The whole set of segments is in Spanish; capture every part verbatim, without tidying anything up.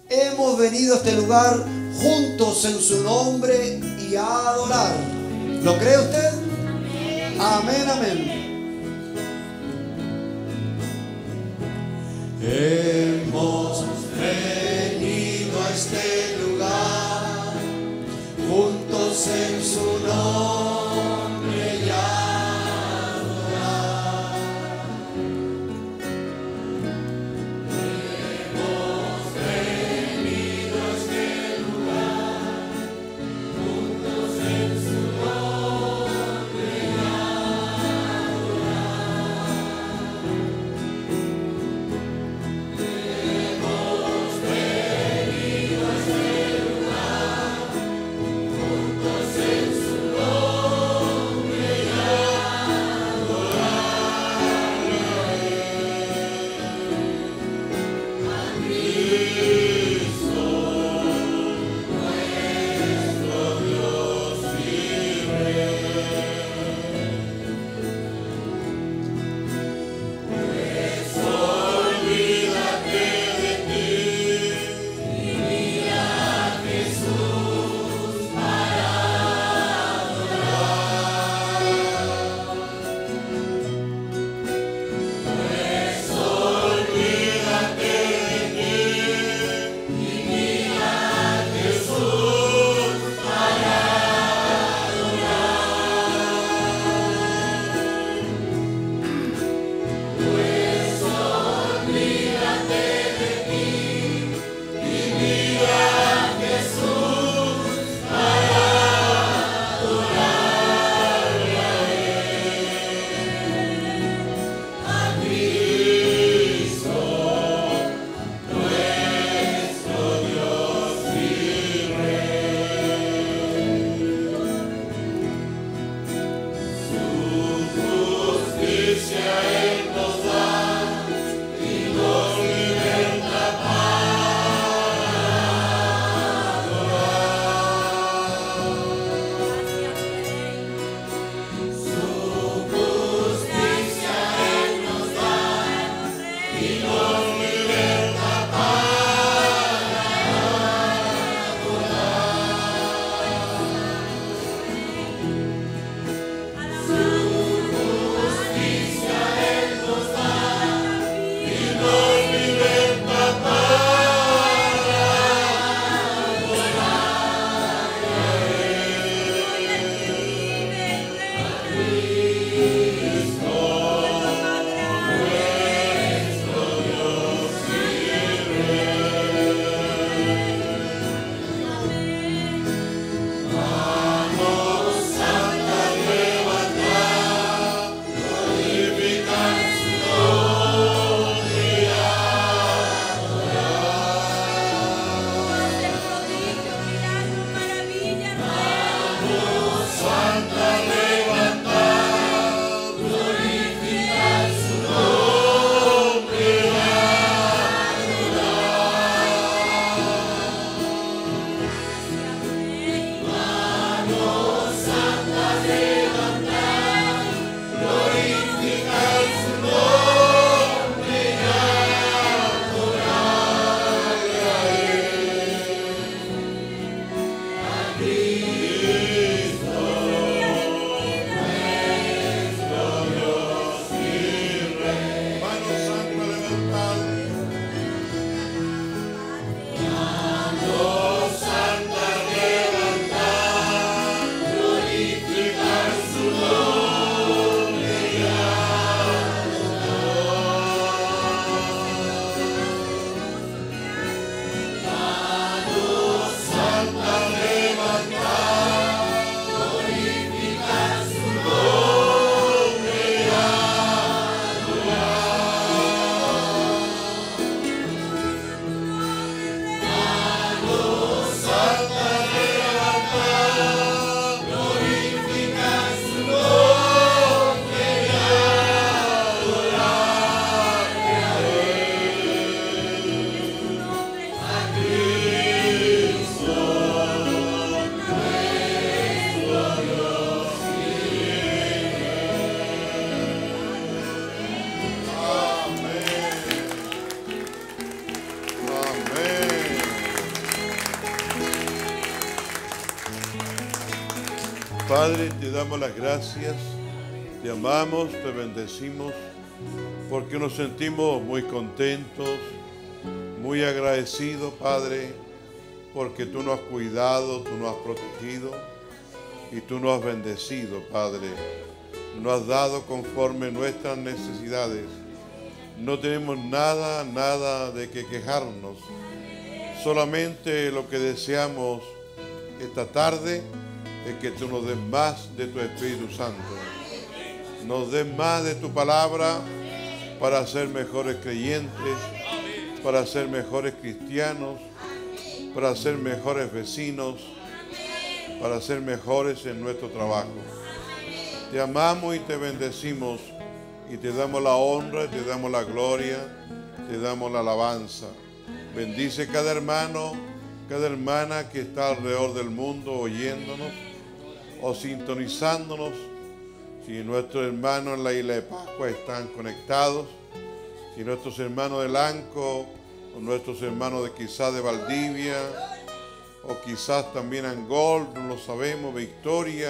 hemos venido a este lugar juntos en su nombre y a adorar. ¿Lo cree usted? Amén, amén. Hemos venido a este lugar juntos en su nombre y a adorar. Hemos venido a este lugar juntos en su nombre y a adorar. Hemos venido a este lugar juntos en su nombre. Padre, te damos las gracias, te amamos, te bendecimos, porque nos sentimos muy contentos, muy agradecidos, Padre, porque tú nos has cuidado, tú nos has protegido y tú nos has bendecido, Padre. Nos has dado conforme nuestras necesidades. No tenemos nada, nada de que quejarnos. Solamente lo que deseamos esta tarde es que tú nos des más de tu Espíritu Santo. Nos des más de tu palabra para ser mejores creyentes, para ser mejores cristianos, para ser mejores vecinos, para ser mejores en nuestro trabajo. Te amamos y te bendecimos y te damos la honra, te damos la gloria, te damos la alabanza. Bendice cada hermano, cada hermana que está alrededor del mundo oyéndonos o sintonizándonos. Si nuestros hermanos en la isla de Pascua están conectados, si nuestros hermanos de Lanco o nuestros hermanos de quizás de Valdivia o quizás también Angol, no lo sabemos, Victoria.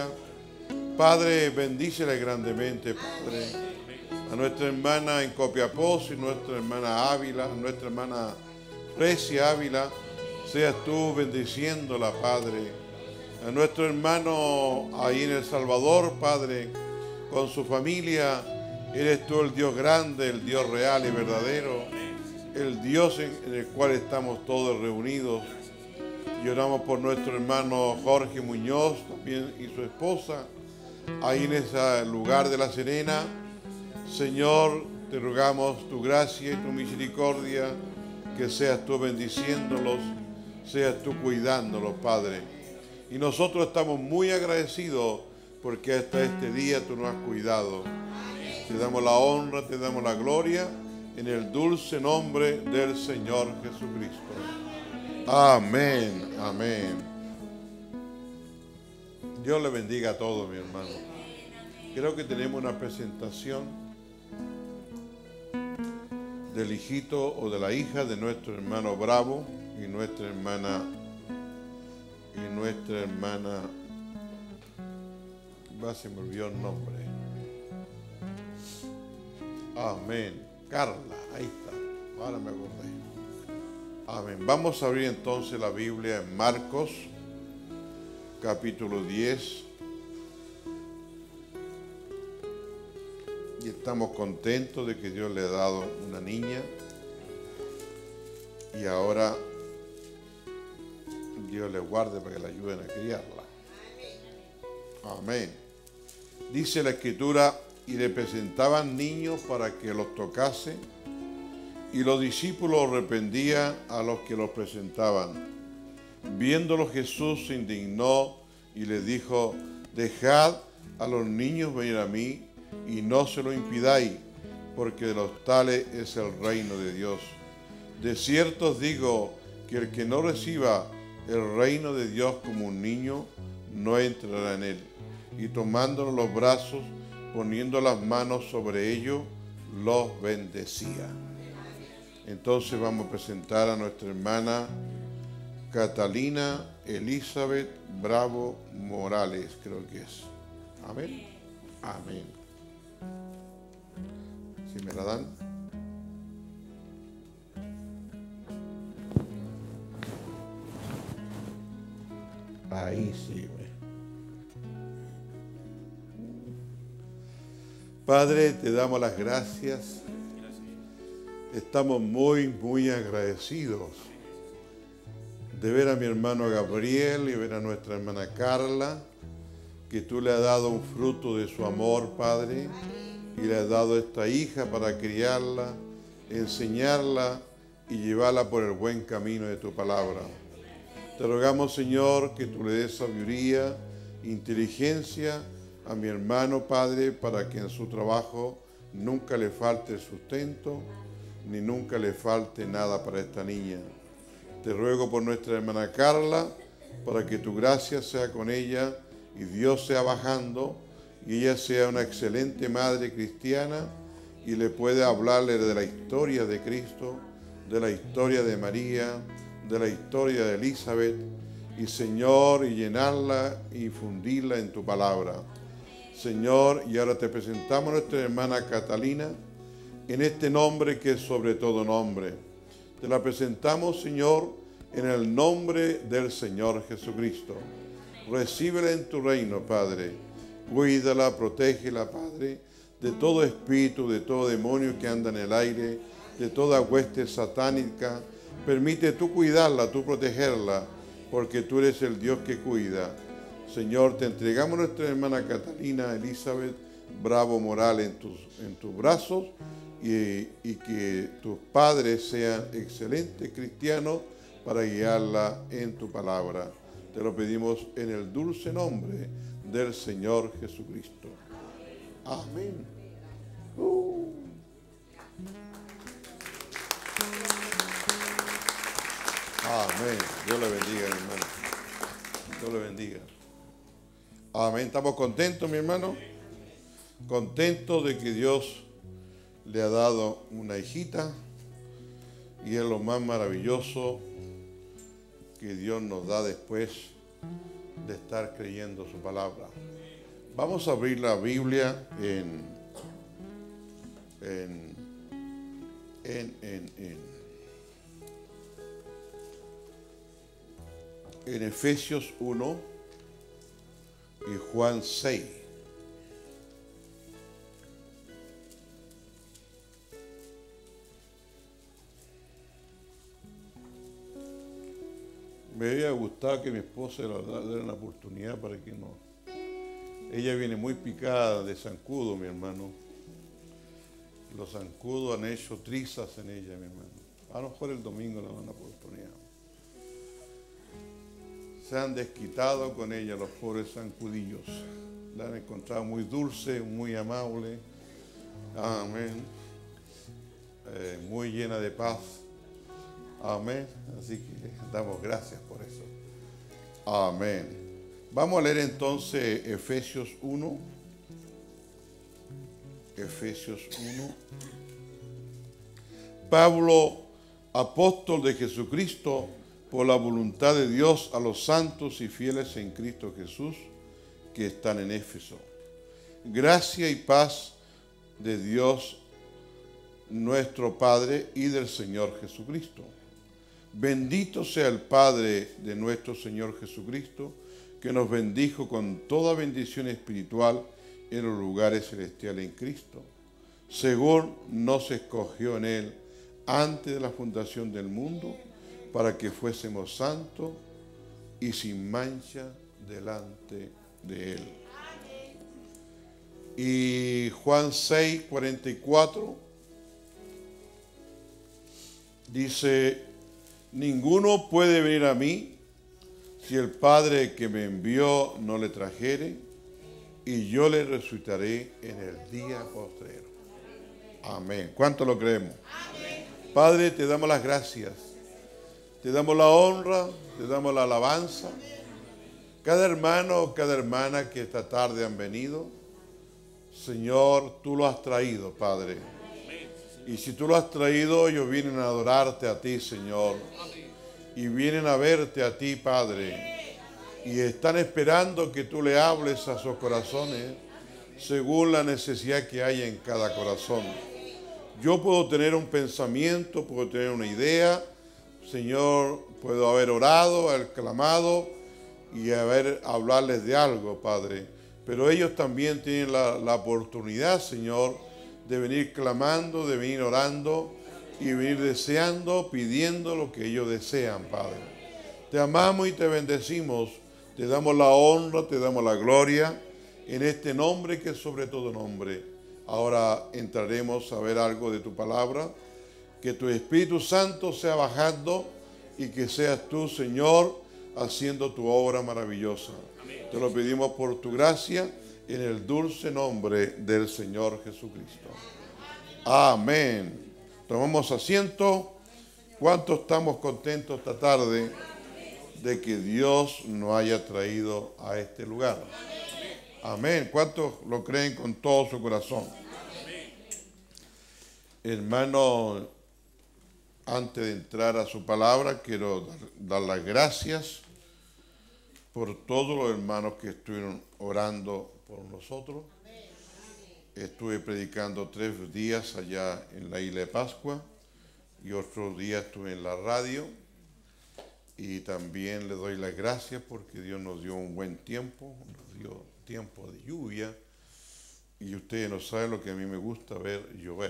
Padre, bendícele grandemente, Padre. A nuestra hermana en Copiapó y nuestra hermana Ávila, a nuestra hermana Precia Ávila, seas tú bendiciéndola, Padre. A nuestro hermano ahí en El Salvador, Padre, con su familia, eres tú el Dios grande, el Dios real y verdadero, el Dios en el cual estamos todos reunidos. Y oramos por nuestro hermano Jorge Muñoz también y su esposa, ahí en ese lugar de La Serena. Señor, te rogamos tu gracia y tu misericordia, que seas tú bendiciéndolos, seas tú cuidándolos, Padre. Y nosotros estamos muy agradecidos porque hasta este día tú nos has cuidado. Te damos la honra, te damos la gloria, en el dulce nombre del Señor Jesucristo. Amén, amén. Dios le bendiga a todos, mi hermano. Creo que tenemos una presentación del hijito o de la hija de nuestro hermano Bravo y nuestra hermana y nuestra hermana, va, se me olvidó el nombre. Amén. Carla, ahí está. Ahora me acordé. Amén. Vamos a abrir entonces la Biblia en Marcos, capítulo diez. Y estamos contentos de que Dios le ha dado una niña. Y ahora Dios le guarde para que la ayuden a criarla. Amén. Dice la Escritura, y le presentaban niños para que los tocase, y los discípulos reprendían a los que los presentaban. Viéndolo Jesús se indignó y les dijo, dejad a los niños venir a mí y no se lo impidáis, porque de los tales es el reino de Dios. De cierto os digo que el que no reciba el reino de Dios como un niño, no entrará en él. Y tomándolos los brazos, poniendo las manos sobre ellos, los bendecía. Entonces vamos a presentar a nuestra hermana Catalina Elizabeth Bravo Morales, creo que es. Amén. Amén. Si me la dan. Ahí sí. Padre, te damos las gracias. Estamos muy, muy agradecidos de ver a mi hermano Gabriel y ver a nuestra hermana Carla, que tú le has dado un fruto de su amor, Padre, y le has dado esta hija para criarla, enseñarla y llevarla por el buen camino de tu palabra. Te rogamos, Señor, que tú le des sabiduría, inteligencia a mi hermano, Padre, para que en su trabajo nunca le falte sustento, ni nunca le falte nada para esta niña. Te ruego por nuestra hermana Carla, para que tu gracia sea con ella y Dios sea bajando, y ella sea una excelente madre cristiana y le pueda hablarle de la historia de Cristo, de la historia de María, de la historia de Elizabeth, y Señor, y llenarla y fundirla en tu palabra. Señor, y ahora te presentamos a nuestra hermana Catalina en este nombre que es sobre todo nombre. Te la presentamos, Señor, en el nombre del Señor Jesucristo. Recíbela en tu reino, Padre. Cuídala, protégela, Padre, de todo espíritu, de todo demonio que anda en el aire, de toda hueste satánica. Permite tú cuidarla, tú protegerla, porque tú eres el Dios que cuida. Señor, te entregamos a nuestra hermana Catalina Elizabeth Bravo Moral en tus, en tus brazos y, y que tus padres sean excelentes cristianos para guiarla en tu palabra. Te lo pedimos en el dulce nombre del Señor Jesucristo. Amén. Uh. Amén. Dios le bendiga, mi hermano. Dios le bendiga. Amén. ¿Estamos contentos, mi hermano? Contentos de que Dios le ha dado una hijita y es lo más maravilloso que Dios nos da después de estar creyendo su palabra. Vamos a abrir la Biblia en en en en, en, en Efesios uno y Juan seis. Me había gustado que mi esposa le diera una oportunidad para que no. Ella viene muy picada de zancudo, mi hermano. Los zancudos han hecho trizas en ella, mi hermano. A lo mejor el domingo le dan una oportunidad. Se han desquitado con ella los pobres zancudillos. La han encontrado muy dulce, muy amable. Amén. Eh, muy llena de paz. Amén. Así que damos gracias por eso. Amén. Vamos a leer entonces Efesios uno. Efesios uno. Pablo, apóstol de Jesucristo, por la voluntad de Dios, a los santos y fieles en Cristo Jesús que están en Éfeso. Gracia y paz de Dios nuestro Padre y del Señor Jesucristo. Bendito sea el Padre de nuestro Señor Jesucristo, que nos bendijo con toda bendición espiritual en los lugares celestiales en Cristo, según nos escogió en Él antes de la fundación del mundo, para que fuésemos santos y sin mancha delante de Él. Y Juan seis, cuarenta y cuatro dice: ninguno puede venir a mí si el Padre que me envió no le trajere, y yo le resucitaré en el día postrero. Amén. ¿Cuánto lo creemos? Amén. Padre, te damos las gracias, te damos la honra, te damos la alabanza. Cada hermano o cada hermana que esta tarde han venido, Señor, tú lo has traído, Padre. Y si tú lo has traído, ellos vienen a adorarte a ti, Señor. Y vienen a verte a ti, Padre. Y están esperando que tú le hables a sus corazones según la necesidad que hay en cada corazón. Yo puedo tener un pensamiento, puedo tener una idea, Señor, puedo haber orado, haber clamado y haber hablarles de algo, Padre. Pero ellos también tienen la, la oportunidad, Señor, de venir clamando, de venir orando y venir deseando, pidiendo lo que ellos desean, Padre. Te amamos y te bendecimos, te damos la honra, te damos la gloria en este nombre que es sobre todo nombre. Ahora entraremos a ver algo de tu palabra, que tu Espíritu Santo sea bajando y que seas tú, Señor, haciendo tu obra maravillosa. Amén. Te lo pedimos por tu gracia en el dulce nombre del Señor Jesucristo. Amén. Tomamos asiento. ¿Cuántos estamos contentos esta tarde de que Dios nos haya traído a este lugar? Amén. ¿Cuántos lo creen con todo su corazón? Hermano, antes de entrar a su palabra, quiero dar, dar las gracias por todos los hermanos que estuvieron orando por nosotros. Estuve predicando tres días allá en la isla de Pascua y otro día estuve en la radio. Y también le doy las gracias porque Dios nos dio un buen tiempo, nos dio tiempo de lluvia. Y ustedes no saben lo que a mí me gusta ver llover.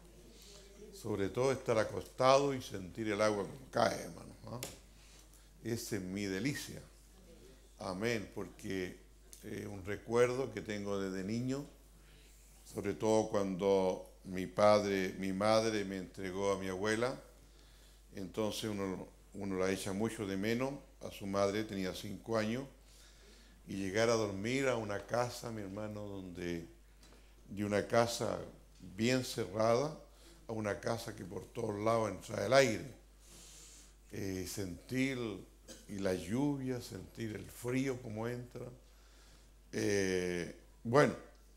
Sobre todo estar acostado y sentir el agua que cae, hermano. ¿Ah? Esa es mi delicia. Amén, porque es un recuerdo que tengo desde niño, sobre todo cuando mi padre, mi madre me entregó a mi abuela. Entonces uno, uno la echa mucho de menos. A su madre tenía cinco años. Y llegar a dormir a una casa, mi hermano, donde de una casa bien cerrada a una casa que por todos lados entra el aire. Eh, sentir y la lluvia, sentir el frío como entra. Eh, bueno,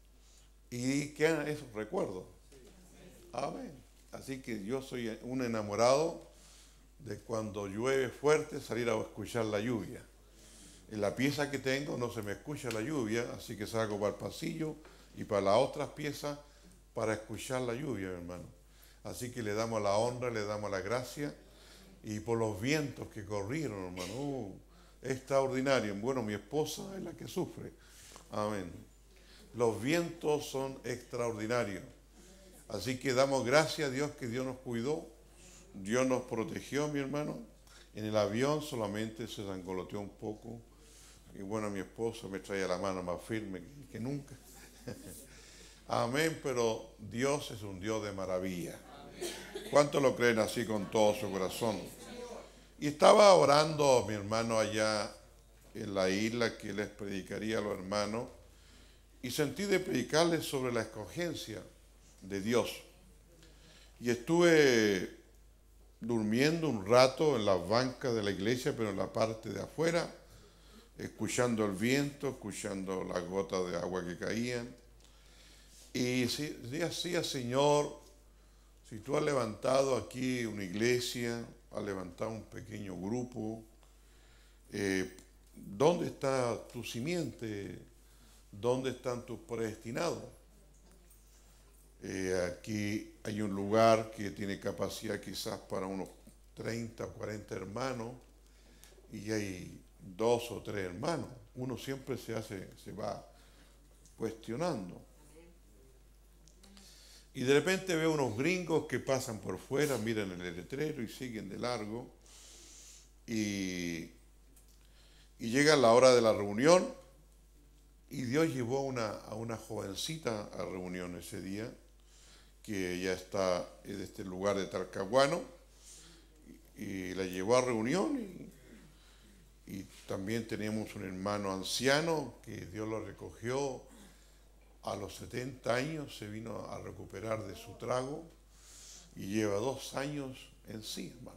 y quedan esos recuerdos. Amén. Así que yo soy un enamorado de cuando llueve fuerte salir a escuchar la lluvia. En la pieza que tengo no se me escucha la lluvia, así que salgo para el pasillo y para las otras piezas para escuchar la lluvia, hermano. Así que le damos la honra, le damos la gracia, y por los vientos que corrieron, hermano, uh, extraordinario. Bueno, mi esposa es la que sufre. Amén. Los vientos son extraordinarios. Así que damos gracias a Dios que Dios nos cuidó, Dios nos protegió, mi hermano. En el avión solamente se sangoloteó un poco, y bueno, mi esposa me traía la mano más firme que, que nunca. Amén, pero Dios es un Dios de maravilla. ¿Cuántos lo creen así con todo su corazón? Y estaba orando mi hermano allá en la isla que les predicaría a los hermanos, y sentí de predicarles sobre la escogencia de Dios. Y estuve durmiendo un rato en las bancas de la iglesia, pero en la parte de afuera, escuchando el viento, escuchando las gotas de agua que caían. Y decía, Señor, si tú has levantado aquí una iglesia, has levantado un pequeño grupo, eh, ¿dónde está tu simiente? ¿Dónde están tus predestinados? Eh, aquí hay un lugar que tiene capacidad quizás para unos treinta o cuarenta hermanos, y hay dos o tres hermanos. Uno siempre se hace, se va cuestionando. Y de repente veo unos gringos que pasan por fuera, miran el letrero y siguen de largo. Y, y llega la hora de la reunión, y Dios llevó una, a una jovencita a reunión ese día, que ella está en este lugar de Talcahuano, y, y la llevó a reunión. Y, y también teníamos un hermano anciano que Dios lo recogió. A los setenta años se vino a recuperar de su trago y lleva dos años en sí, hermano.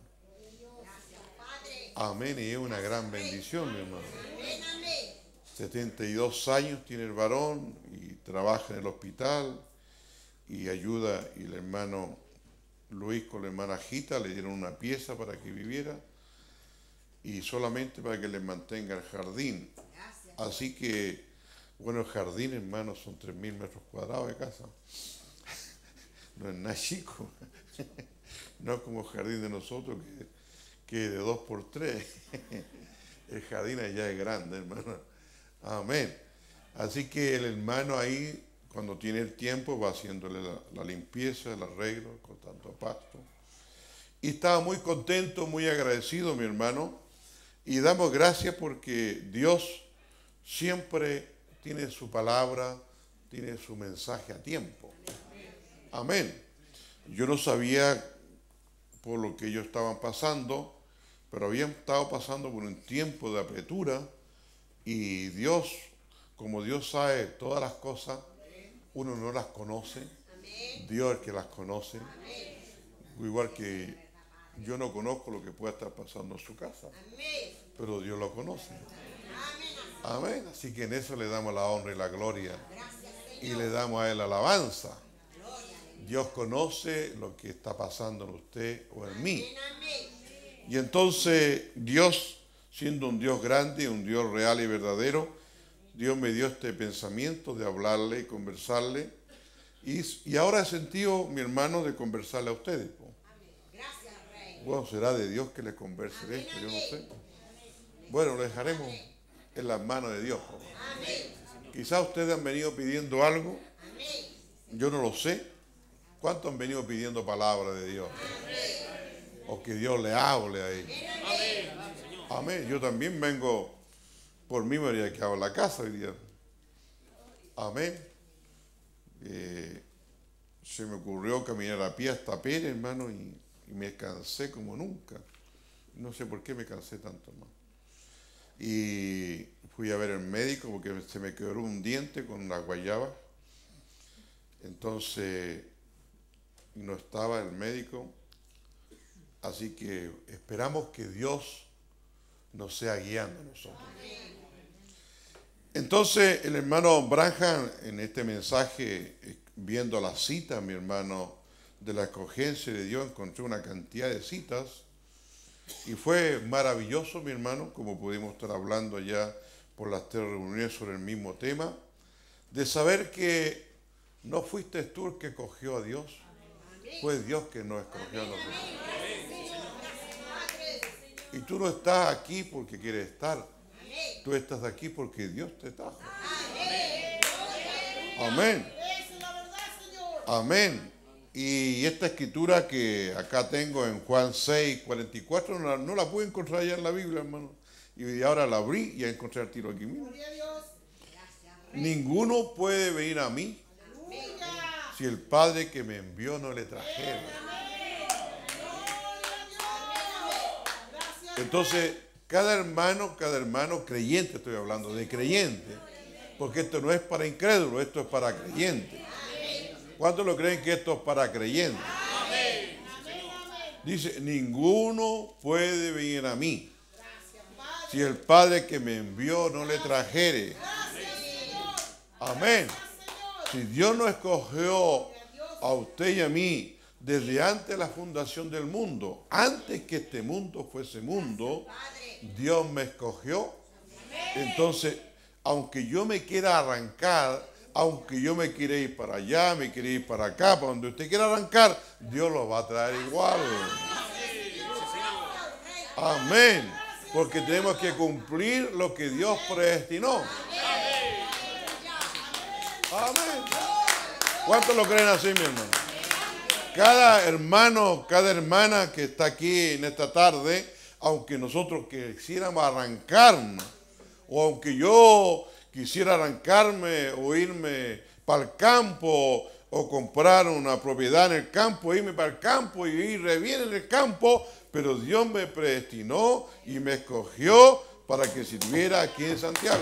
Amén, y es una gran bendición, mi hermano. setenta y dos años tiene el varón y trabaja en el hospital y ayuda, y el hermano Luis con la hermana Gita le dieron una pieza para que viviera y solamente para que le mantenga el jardín. Así que bueno, el jardín, hermano, son tres mil metros cuadrados de casa. No es nada chico. No es como el jardín de nosotros, que, que es de dos por tres. El jardín allá es grande, hermano. Amén. Así que el hermano ahí, cuando tiene el tiempo, va haciéndole la, la limpieza, el arreglo, cortando pasto. Y estaba muy contento, muy agradecido, mi hermano. Y damos gracias porque Dios siempre tiene su palabra, tiene su mensaje a tiempo. Amén. Yo no sabía por lo que ellos estaban pasando, pero habían estado pasando por un tiempo de apretura, y Dios, como Dios sabe todas las cosas, uno no las conoce, Dios es el que las conoce. Igual que yo no conozco lo que pueda estar pasando en su casa, pero Dios lo conoce. Amén. Así que en eso le damos la honra y la gloria y le damos a Él alabanza. Dios conoce lo que está pasando en usted o en mí. Y entonces Dios siendo un Dios grande, un Dios real y verdadero, Dios me dio este pensamiento de hablarle y conversarle. Y, y ahora he sentido, mi hermano, de conversarle a ustedes. Gracias, Rey. Bueno, será de Dios que les converse de esto, yo no sé. Bueno, lo dejaremos en las manos de Dios. Quizás ustedes han venido pidiendo algo, yo no lo sé. ¿Cuántos han venido pidiendo palabra de Dios? O que Dios le hable a ellos. Amén. Yo también vengo, por mí me habría quedado en la casa hoy día. Amén. Eh, se me ocurrió caminar a pie hasta Pérez, hermano, y, y me cansé como nunca. No sé por qué me cansé tanto, hermano. Y fui a ver al médico porque se me quebró un diente con una guayaba. Entonces no estaba el médico. Así que esperamos que Dios nos sea guiando a nosotros. Entonces el hermano Branham en este mensaje, viendo las citas, mi hermano, de la escogencia de Dios, encontró una cantidad de citas y fue maravilloso, mi hermano, como pudimos estar hablando ya por las tres reuniones sobre el mismo tema, de saber que no fuiste tú el que escogió a Dios, fue Dios que nos escogió a nosotros. Y tú no estás aquí porque quieres estar. Tú estás aquí porque Dios te trajo. Amén. Amén. Y esta escritura que acá tengo en Juan seis, cuarenta y cuatro, no la, no la pude encontrar ya en la Biblia, hermano. Y ahora la abrí y ya encontré el tiro aquí mismo. Ninguno puede venir a mí si el Padre que me envió no le trajera. Entonces, cada hermano, cada hermano creyente, estoy hablando de creyente, porque esto no es para incrédulos, esto es para creyentes. ¿Cuántos lo creen que esto es para creyentes? Dice, ninguno puede venir a mí si el Padre que me envió no le trajere. Amén. Si Dios no escogió a usted y a mí desde antes de la fundación del mundo, antes que este mundo fuese mundo, Dios me escogió. Entonces, aunque yo me quiera arrancar, aunque yo me quiera ir para allá, me quiera ir para acá, para donde usted quiera arrancar, Dios lo va a traer igual. Amén. Porque tenemos que cumplir lo que Dios predestinó. Amén. ¿Cuántos lo creen así, mi hermano? Cada hermano, cada hermana que está aquí en esta tarde, aunque nosotros quisiéramos arrancarnos, o aunque yo quisiera arrancarme o irme para el campo, o comprar una propiedad en el campo, irme para el campo y ir bien en el campo, pero Dios me predestinó y me escogió para que sirviera aquí en Santiago.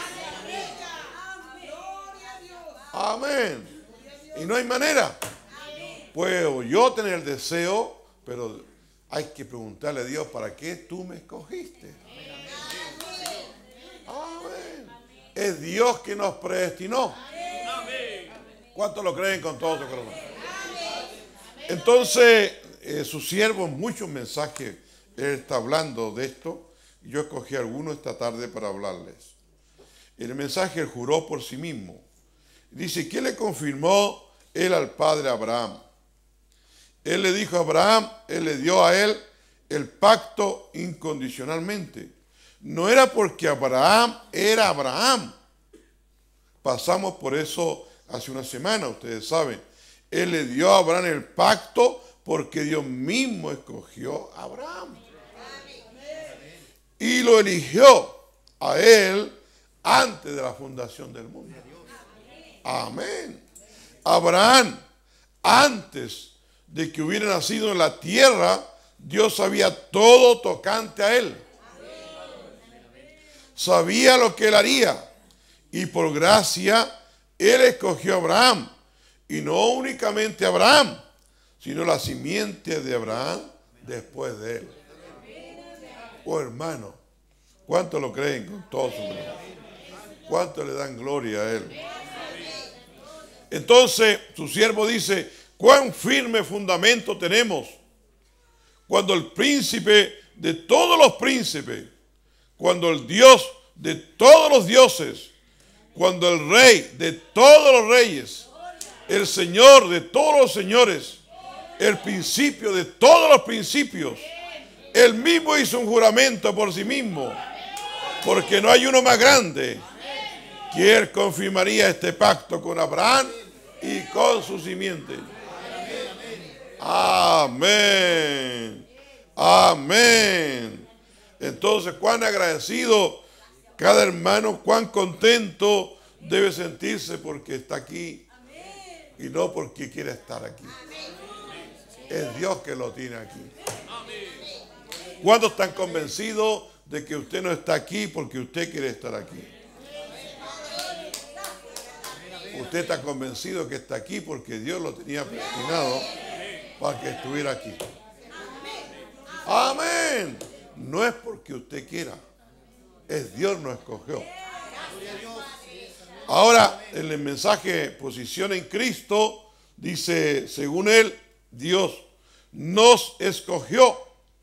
Amén. Y no hay manera. Puedo yo tener el deseo, pero hay que preguntarle a Dios, ¿para qué tú me escogiste? Amén. Es Dios que nos predestinó. ¿Cuántos lo creen con todo su corazón? Entonces, eh, su siervo en muchos mensajes, él está hablando de esto. Yo escogí algunos esta tarde para hablarles. El mensaje él juró por sí mismo. Dice, ¿qué le confirmó él al padre Abraham? Él le dijo a Abraham, él le dio a él el pacto incondicionalmente. No era porque Abraham era Abraham. Pasamos por eso hace una semana, ustedes saben. Él le dio a Abraham el pacto porque Dios mismo escogió a Abraham. Y lo eligió a él antes de la fundación del mundo. Amén. Abraham, antes de que hubiera nacido en la tierra, Dios sabía todo tocante a él. Sabía lo que él haría. Y por gracia, él escogió a Abraham. Y no únicamente a Abraham, sino la simiente de Abraham después de él. Oh hermano, ¿cuántos lo creen con todo su corazón? ¿Cuántos le dan gloria a él? Entonces, su siervo dice, cuán firme fundamento tenemos cuando el príncipe de todos los príncipes, cuando el Dios de todos los dioses, cuando el Rey de todos los reyes, el Señor de todos los señores, el principio de todos los principios, Él mismo hizo un juramento por sí mismo, porque no hay uno más grande, que Él confirmaría este pacto con Abraham y con su simiente. Amén. Amén. Entonces, cuán agradecido cada hermano, cuán contento debe sentirse porque está aquí y no porque quiere estar aquí. Es Dios que lo tiene aquí. ¿Cuántos están convencidos de que usted no está aquí porque usted quiere estar aquí? Usted está convencido que está aquí porque Dios lo tenía destinado para que estuviera aquí. Amén. No es porque usted quiera, es Dios nos escogió. Ahora, en el mensaje Posición en Cristo, dice, según él, Dios nos escogió.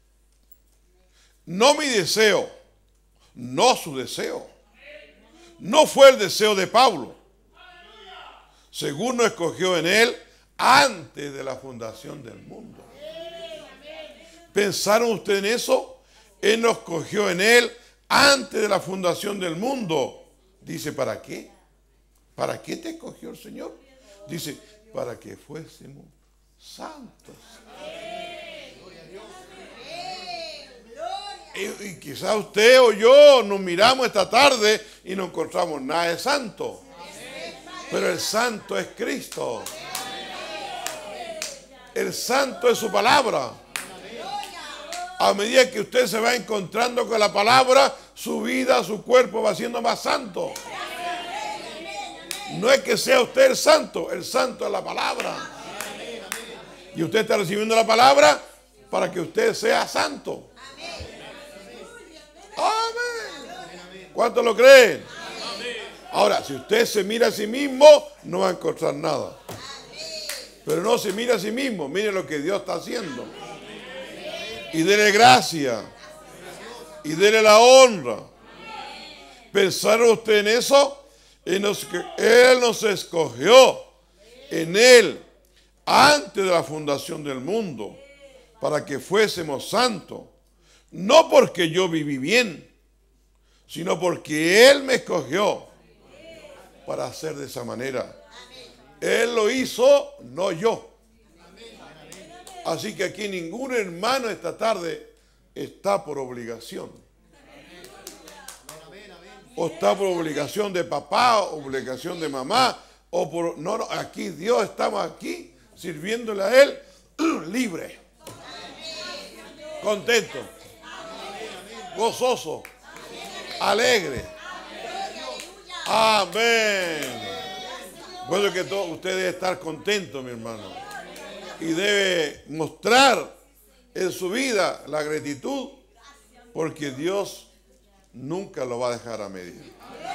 No mi deseo, no su deseo. No fue el deseo de Pablo. Según nos escogió en él antes de la fundación del mundo. ¿Pensaron ustedes en eso? Él nos escogió en él antes de la fundación del mundo. Dice, ¿para qué? ¿Para qué te escogió el Señor? Dice, para que fuésemos santos. Y, y quizás usted o yo nos miramos esta tarde y no encontramos nada de santo. Pero el santo es Cristo. El santo es su palabra. A medida que usted se va encontrando con la palabra, su vida, su cuerpo va siendo más santo. No es que sea usted el santo, el santo es la palabra. Y usted está recibiendo la palabra para que usted sea santo. Amén. ¿Cuántos lo creen? Ahora, si usted se mira a sí mismo, no va a encontrar nada. Pero no se mira a sí mismo, mire lo que Dios está haciendo. Y dele gracia. Y dele la honra. ¿Pensaron ustedes en eso? Él nos, él nos escogió en Él antes de la fundación del mundo para que fuésemos santos. No porque yo viví bien, sino porque Él me escogió para hacer de esa manera. Él lo hizo, no yo. Así que aquí ningún hermano esta tarde está por obligación. O está por obligación de papá, obligación de mamá, o por... No, no, aquí Dios, estamos aquí sirviéndole a Él libre, contento, gozoso, alegre. Amén. Bueno, que todo, usted debe estar contento, mi hermano. Y debe mostrar en su vida la gratitud, porque Dios nunca lo va a dejar a medir.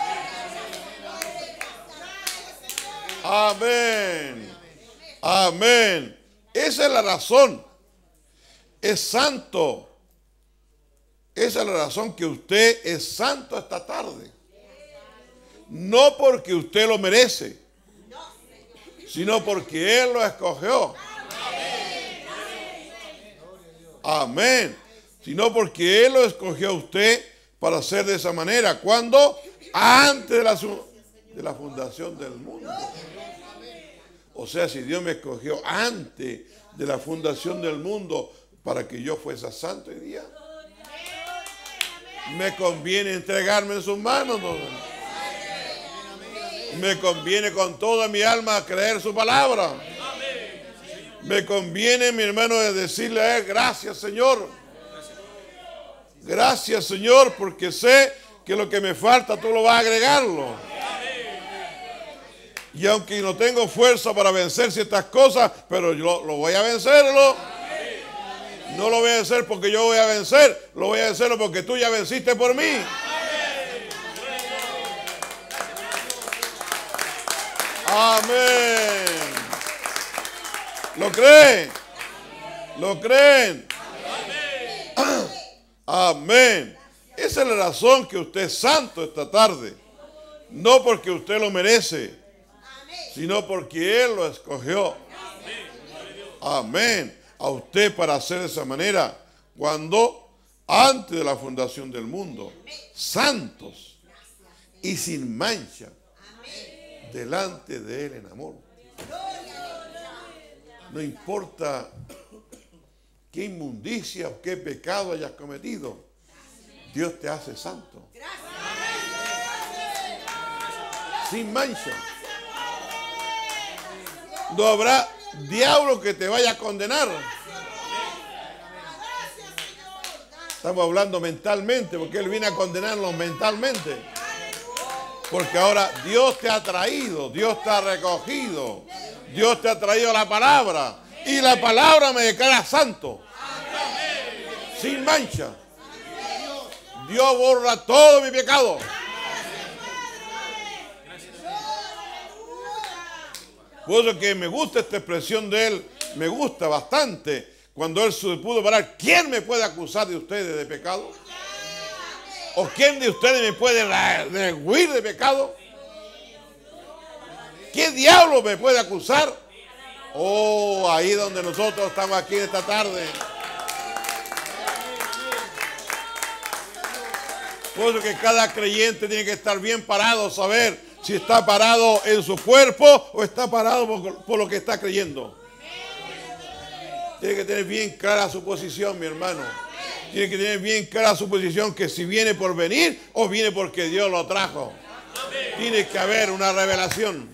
Amén. Amén. Esa es la razón. Es santo. Esa es la razón que usted es santo esta tarde. No porque usted lo merece, sino porque Él lo escogió. Amén. Sino porque Él lo escogió a usted para hacer de esa manera. ¿Cuándo? Antes de la, de la fundación del mundo. O sea, si Dios me escogió antes de la fundación del mundo para que yo fuese santo hoy día, me conviene entregarme en sus manos, ¿no? Me conviene con toda mi alma creer su palabra. Me conviene, mi hermano, de decirle a Él, gracias, Señor. Gracias, Señor, porque sé que lo que me falta tú lo vas a agregarlo. Y aunque no tengo fuerza para vencer ciertas cosas, pero yo lo voy a vencerlo. No lo voy a vencer porque yo voy a vencer, lo voy a vencerlo porque tú ya venciste por mí. Amén. ¿Lo creen? ¿Lo creen? Amén. Amén. Esa es la razón que usted es santo esta tarde. No porque usted lo merece, sino porque Él lo escogió. Amén. A usted para hacer de esa manera, cuando antes de la fundación del mundo, santos y sin mancha, delante de Él en amor. No importa qué inmundicia o qué pecado hayas cometido, Dios te hace santo. Sin mancha. No habrá diablo que te vaya a condenar. Estamos hablando mentalmente, porque Él viene a condenarnos mentalmente. Porque ahora Dios te ha traído, Dios te ha recogido, Dios te ha traído la palabra. Y la palabra me declara santo. Sin mancha. Dios borra todo mi pecado. Por eso que me gusta esta expresión de Él, me gusta bastante. Cuando Él se pudo parar, ¿quién me puede acusar de ustedes de pecado? ¿O quién de ustedes me puede rehuir de pecado? ¿Qué diablo me puede acusar? Oh, ahí donde nosotros estamos aquí esta tarde. Por eso que cada creyente tiene que estar bien parado, saber si está parado en su cuerpo o está parado por, por lo que está creyendo. Tiene que tener bien clara su posición, mi hermano. Tiene que tener bien clara su posición, que si viene por venir o viene porque Dios lo trajo. Tiene que haber una revelación.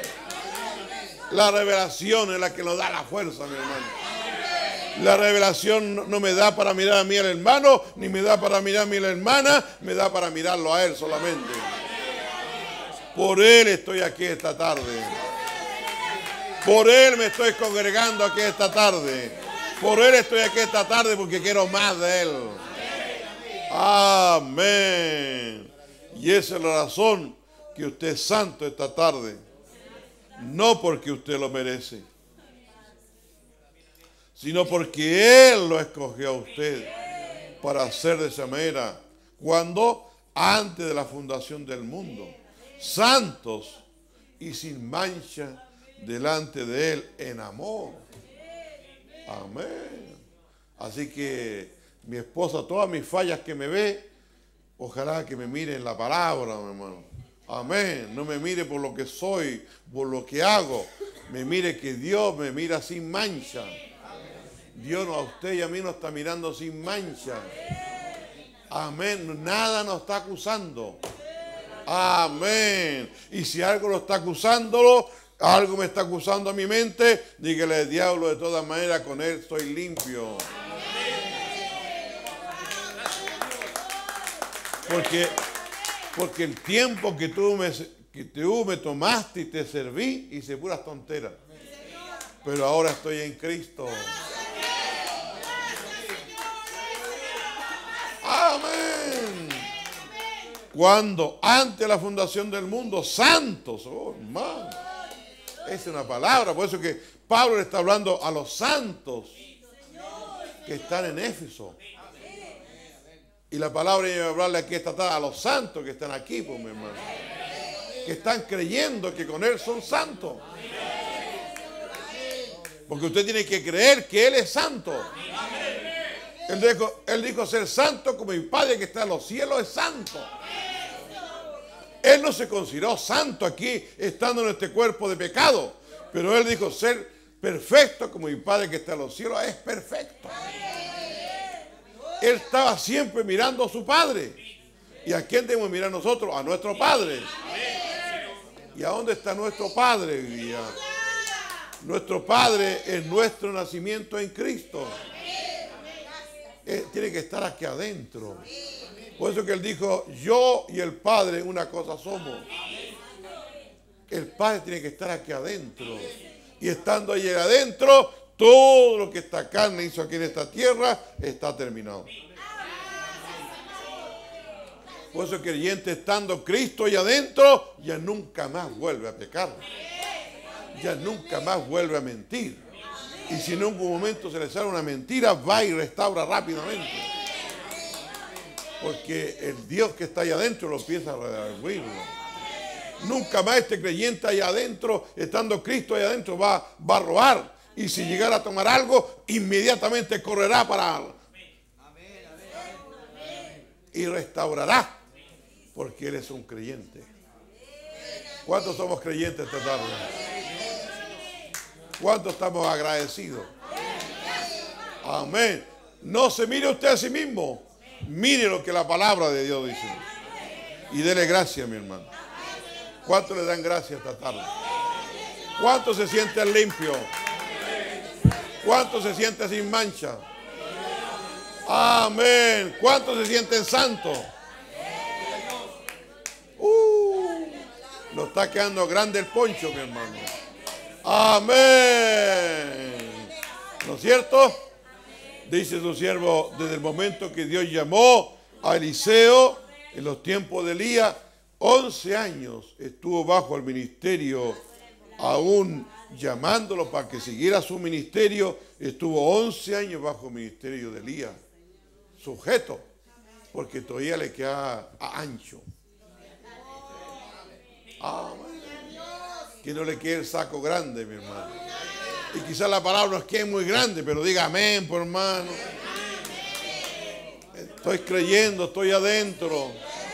La revelación es la que nos da la fuerza, mi hermano. La revelación no me da para mirar a mí al hermano, ni me da para mirar a mí a la hermana, me da para mirarlo a Él solamente. Por Él estoy aquí esta tarde. Por Él me estoy congregando aquí esta tarde. Por Él estoy aquí esta tarde porque quiero más de Él. Amén. Y esa es la razón que usted es santo esta tarde. No porque usted lo merece, sino porque Él lo escogió a usted para hacer de esa manera. Cuando antes de la fundación del mundo, santos y sin mancha delante de Él en amor. Amén. Así que mi esposa, todas mis fallas que me ve, ojalá que me mire en la palabra, mi hermano. Amén. No me mire por lo que soy, por lo que hago. Me mire que Dios me mira sin mancha. Dios a usted y a mí nos está mirando sin mancha. Amén. Nada nos está acusando. Amén. Y si algo lo está acusándolo, algo me está acusando a mi mente, dígale, diablo, de todas maneras con Él estoy limpio. Porque, porque el tiempo que tú, me, que tú me tomaste y te serví, hice puras tonteras. Pero ahora estoy en Cristo. Amén. Cuando antes de la fundación del mundo, santos, oh hermano, esa es una palabra, por eso que Pablo le está hablando a los santos que están en Éfeso. Y la palabra iba a hablarle aquí esta tarde a los santos que están aquí, pues, mi hermano, que están creyendo que con Él son santos. Porque usted tiene que creer que Él es santo. Él dijo, él dijo ser santo como mi Padre que está en los cielos es santo. Él no se consideró santo aquí estando en este cuerpo de pecado. Pero Él dijo ser perfecto como mi Padre que está en los cielos es perfecto. Él estaba siempre mirando a su Padre. ¿Y a quién debemos mirar nosotros? A nuestro Padre. ¿Y a dónde está nuestro Padre hoy día? Nuestro Padre es nuestro nacimiento en Cristo. Él tiene que estar aquí adentro. Por eso que Él dijo, yo y el Padre una cosa somos. El Padre tiene que estar aquí adentro. Y estando ahí adentro, todo lo que esta carne hizo aquí en esta tierra está terminado. Por eso el creyente estando Cristo ahí adentro, ya nunca más vuelve a pecar. Ya nunca más vuelve a mentir. Y si en un momento se le sale una mentira, va y restaura rápidamente. Porque el Dios que está allá adentro lo empieza a redarguirlo. Nunca más este creyente allá adentro, estando Cristo allá adentro, va, va a robar. Y si llegara a tomar algo, inmediatamente correrá para... y restaurará. Porque Él es un creyente. ¿Cuántos somos creyentes esta tarde? ¿Cuántos estamos agradecidos? Amén. No se mire usted a sí mismo. Mire lo que la palabra de Dios dice. Y dele gracias, mi hermano. ¿Cuántos le dan gracias esta tarde? ¿Cuántos se sienten limpios? ¿Cuántos se sienten sin mancha? Amén. ¿Cuántos se sienten santos? Uh, nos está quedando grande el poncho, mi hermano. Amén. ¿No es cierto? Dice su siervo, desde el momento que Dios llamó a Eliseo, en los tiempos de Elías, once años estuvo bajo el ministerio, aún llamándolo para que siguiera su ministerio, estuvo once años bajo el ministerio de Elías, sujeto, porque todavía le queda ancho. Amén. Que no le quede el saco grande, mi hermano. Y quizás la palabra no es que es muy grande, pero diga amén, por hermano. Estoy creyendo, estoy adentro.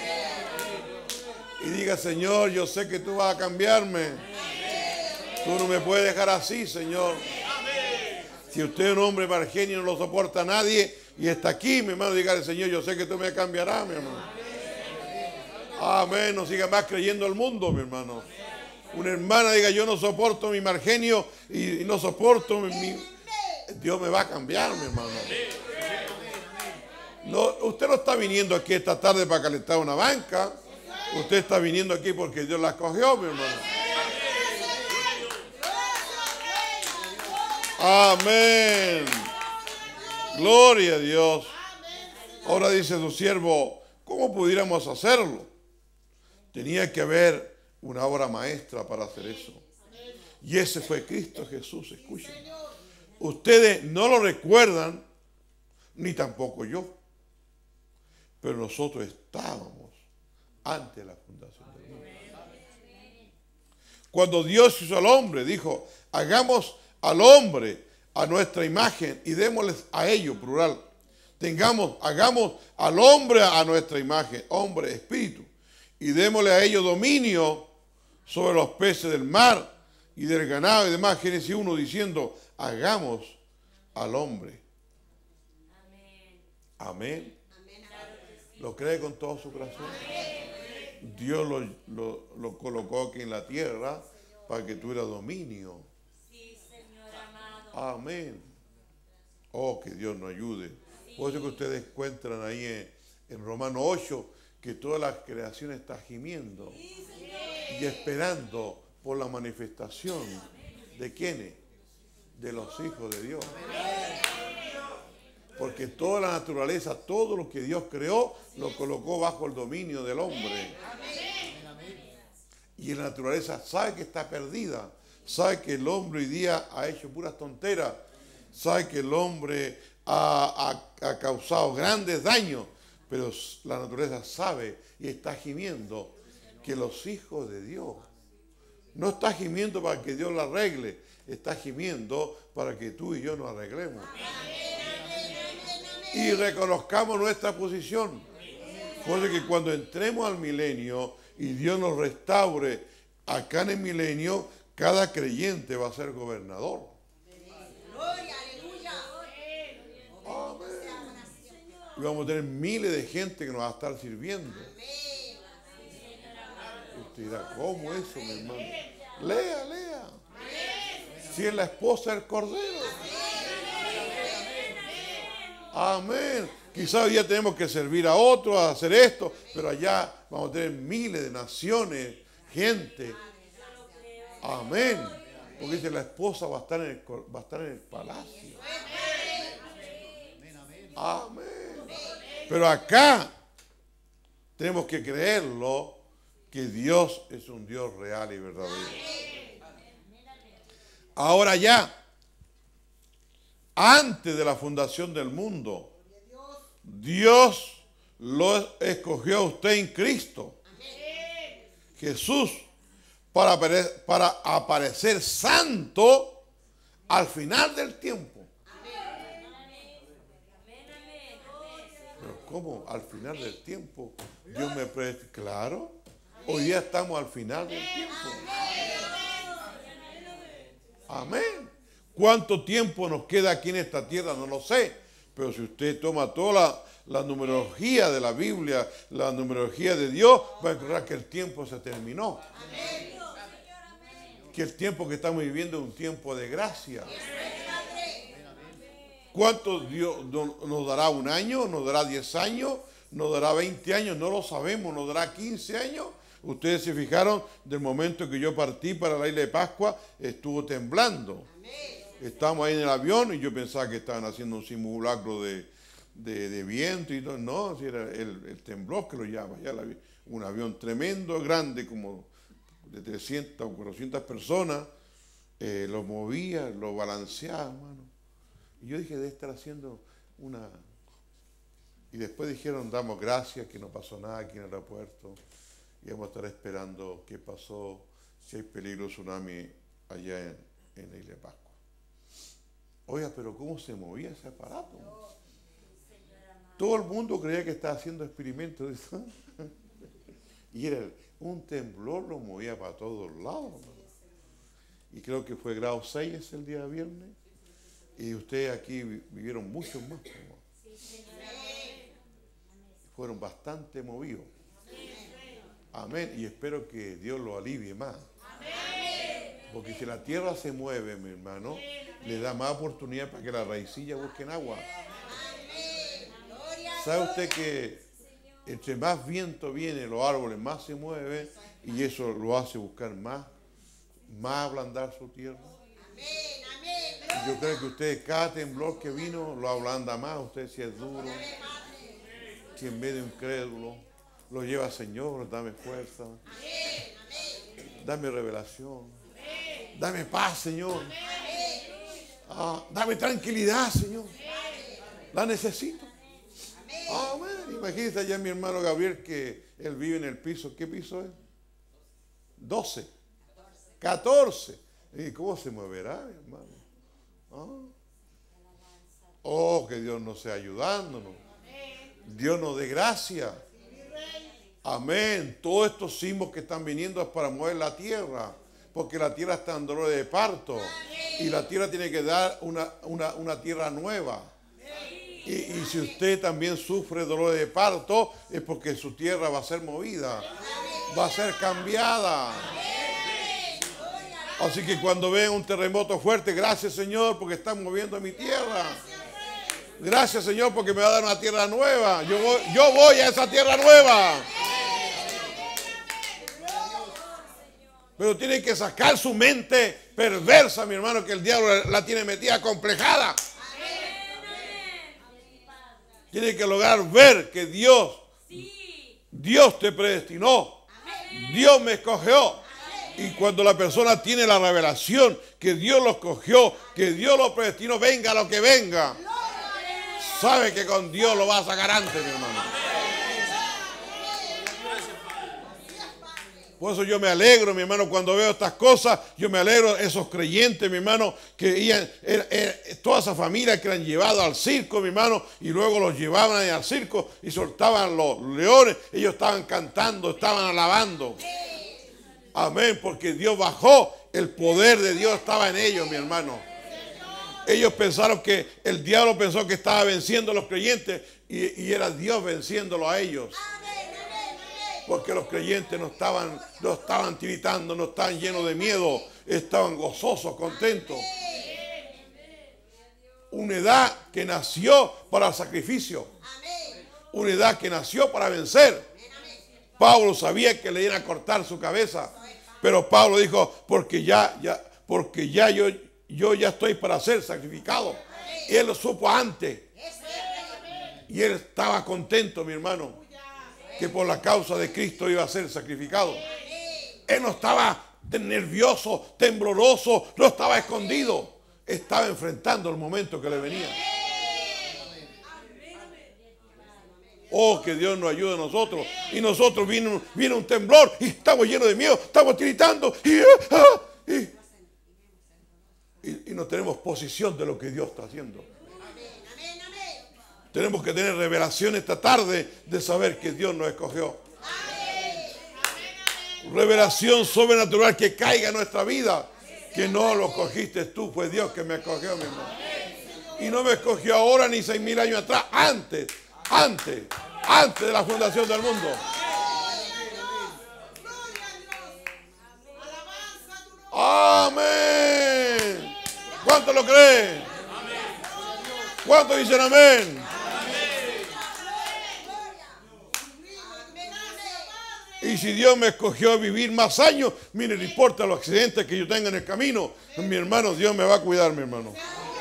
Y diga, Señor, yo sé que tú vas a cambiarme. Tú no me puedes dejar así, Señor. Si usted es un hombre margenio y no lo soporta a nadie y está aquí, mi hermano, dígale, Señor, yo sé que tú me cambiarás, mi hermano. Amén, no siga más creyendo al mundo, mi hermano. Una hermana diga, yo no soporto mi margenio y, y no soporto mi, mi... Dios me va a cambiar, mi hermano. No, usted no está viniendo aquí esta tarde para calentar una banca. Usted está viniendo aquí porque Dios la escogió, mi hermano. Amén. Gloria a Dios. Ahora dice su siervo, ¿cómo pudiéramos hacerlo? Tenía que haber una obra maestra para hacer eso. Y ese fue Cristo Jesús, escuchen. Ustedes no lo recuerdan, ni tampoco yo. Pero nosotros estábamos antes de la fundación del mundo. Cuando Dios hizo al hombre, dijo, hagamos al hombre a nuestra imagen y démosles a ellos, plural. Tengamos, hagamos al hombre a nuestra imagen, hombre, espíritu. Y démosle a ellos dominio sobre los peces del mar y del ganado y demás. Génesis uno diciendo, hagamos al hombre. Amén. Amén. ¿Lo cree con todo su corazón? Dios lo, lo, lo colocó aquí en la tierra para que tuviera dominio. Amén. Oh, que Dios nos ayude. Por eso que ustedes encuentran ahí en, en Romanos ocho que toda la creación está gimiendo y esperando por la manifestación de ¿quiénes? De los hijos de Dios. Porque toda la naturaleza, todo lo que Dios creó, lo colocó bajo el dominio del hombre. Y la naturaleza sabe que está perdida, sabe que el hombre hoy día ha hecho puras tonteras, sabe que el hombre ha, ha, ha causado grandes daños, pero la naturaleza sabe y está gimiendo que los hijos de Dios, no está gimiendo para que Dios la arregle, está gimiendo para que tú y yo nos arreglemos. Y reconozcamos nuestra posición. Porque que cuando entremos al milenio y Dios nos restaure acá en el milenio, cada creyente va a ser gobernador. Amén. Y vamos a tener miles de gente que nos va a estar sirviendo. Usted dirá, ¿cómo eso, mi hermano? Lea, lea. Si es la esposa del Cordero. Amén. Quizás hoy día tenemos que servir a otros, a hacer esto, pero allá vamos a tener miles de naciones, gente. Amén. Porque dice, la esposa va a estar en el, va a estar en el palacio. Amén. Pero acá tenemos que creerlo, que Dios es un Dios real y verdadero. Ahora ya, antes de la fundación del mundo, Dios lo escogió a usted en Cristo Jesús para, apare- para aparecer santo al final del tiempo. Pero ¿cómo? Al final del tiempo Dios me presta. Claro, hoy día estamos al final del tiempo. Amén. ¿Cuánto tiempo nos queda aquí en esta tierra? No lo sé. Pero si usted toma toda la, la numerología de la Biblia, la numerología de Dios, va a encontrar que el tiempo se terminó. Que el tiempo que estamos viviendo es un tiempo de gracia. ¿Cuánto Dios nos dará? ¿Un año? ¿Nos dará diez años? ¿Nos dará veinte años? No lo sabemos. ¿Nos dará quince años? Ustedes se fijaron, del momento que yo partí para la isla de Pascua, estuvo temblando. Estábamos ahí en el avión y yo pensaba que estaban haciendo un simulacro de, de, de viento y todo. No, si era el, el temblor que lo llama. Ya la, un avión tremendo, grande, como de trescientas o cuatrocientas personas. Eh, lo movía, lo balanceaba, hermano. Y yo dije, debe estar haciendo una... Y después dijeron, damos gracias que no pasó nada aquí en el aeropuerto. Y vamos a estar esperando qué pasó, si hay peligro de tsunami allá en, en la isla de Pascua. Oiga, pero ¿cómo se movía ese aparato? Todo el mundo creía que estaba haciendo experimentos. Y era un temblor, lo movía para todos lados. Y creo que fue grado seis el día viernes. Y ustedes aquí vivieron mucho más. Fueron bastante movidos. Amén. Y espero que Dios lo alivie más. Porque si la tierra se mueve, mi hermano, le da más oportunidad para que las raicillas busquen agua. ¿Sabe usted que entre más viento viene, los árboles más se mueven y eso lo hace buscar más, más ablandar su tierra? Y yo creo que usted, cada temblor que vino, lo ablanda más. Usted si es duro, si en vez de incrédulo, lo lleva, Señor, dame fuerza, dame revelación, dame paz, Señor. Ah, dame tranquilidad, Señor. La necesito. Amén. Imagínese allá mi hermano Gabriel, que él vive en el piso. ¿Qué piso es? doce. catorce. ¿Y cómo se moverá, mi hermano? Ah. Oh, que Dios nos sea ayudándonos. Dios nos dé gracia. Amén. Todos estos sismos que están viniendo es para mover la tierra. Porque la tierra está en dolor de parto. Y la tierra tiene que dar una, una, una tierra nueva. Y, y si usted también sufre dolor de parto, es porque su tierra va a ser movida. Va a ser cambiada. Así que cuando vean un terremoto fuerte, gracias, Señor, porque están moviendo mi tierra. Gracias, Señor, porque me va a dar una tierra nueva. Yo voy, yo voy a esa tierra nueva. Pero tiene que sacar su mente perversa, mi hermano, que el diablo la tiene metida complejada. Tiene que lograr ver que Dios, Dios te predestinó. Dios me escogió. Y cuando la persona tiene la revelación que Dios lo escogió, que Dios lo predestinó, venga lo que venga, sabe que con Dios lo va a sacar antes, mi hermano. Por eso yo me alegro, mi hermano, cuando veo estas cosas. Yo me alegro esos creyentes, mi hermano, que iban, er, er, toda esa familia que eran llevados al circo, mi hermano, y luego los llevaban ahí al circo y soltaban los leones. Ellos estaban cantando, estaban alabando. Amén, porque Dios bajó, el poder de Dios estaba en ellos, mi hermano. Ellos pensaron que el diablo pensó que estaba venciendo a los creyentes y, y era Dios venciéndolo a ellos. Porque los creyentes no estaban, no estaban tiritando, no estaban llenos de miedo, estaban gozosos, contentos. Una edad que nació para el sacrificio. Una edad que nació para vencer. Pablo sabía que le iban a cortar su cabeza, pero Pablo dijo, porque ya, ya, porque ya yo, yo ya estoy para ser sacrificado. Y él lo supo antes. Y él estaba contento, mi hermano, que por la causa de Cristo iba a ser sacrificado. Él no estaba nervioso, tembloroso, no estaba escondido. Estaba enfrentando el momento que le venía. Oh, que Dios nos ayude a nosotros. Y nosotros viene, viene un temblor y estamos llenos de miedo, estamos tiritando y, ah, y, y, y no tenemos posición de lo que Dios está haciendo. Tenemos que tener revelación esta tarde de saber que Dios nos escogió. Revelación sobrenatural que caiga en nuestra vida. Que no lo escogiste tú, fue Dios que me escogió, mi hermano. Y no me escogió ahora ni seis mil años atrás, antes, antes, antes de la fundación del mundo. Amén. ¿Cuánto lo creen? ¿Cuántos dicen amén? Y si Dios me escogió a vivir más años, mire, no importa los accidentes que yo tenga en el camino, mi hermano, Dios me va a cuidar, mi hermano.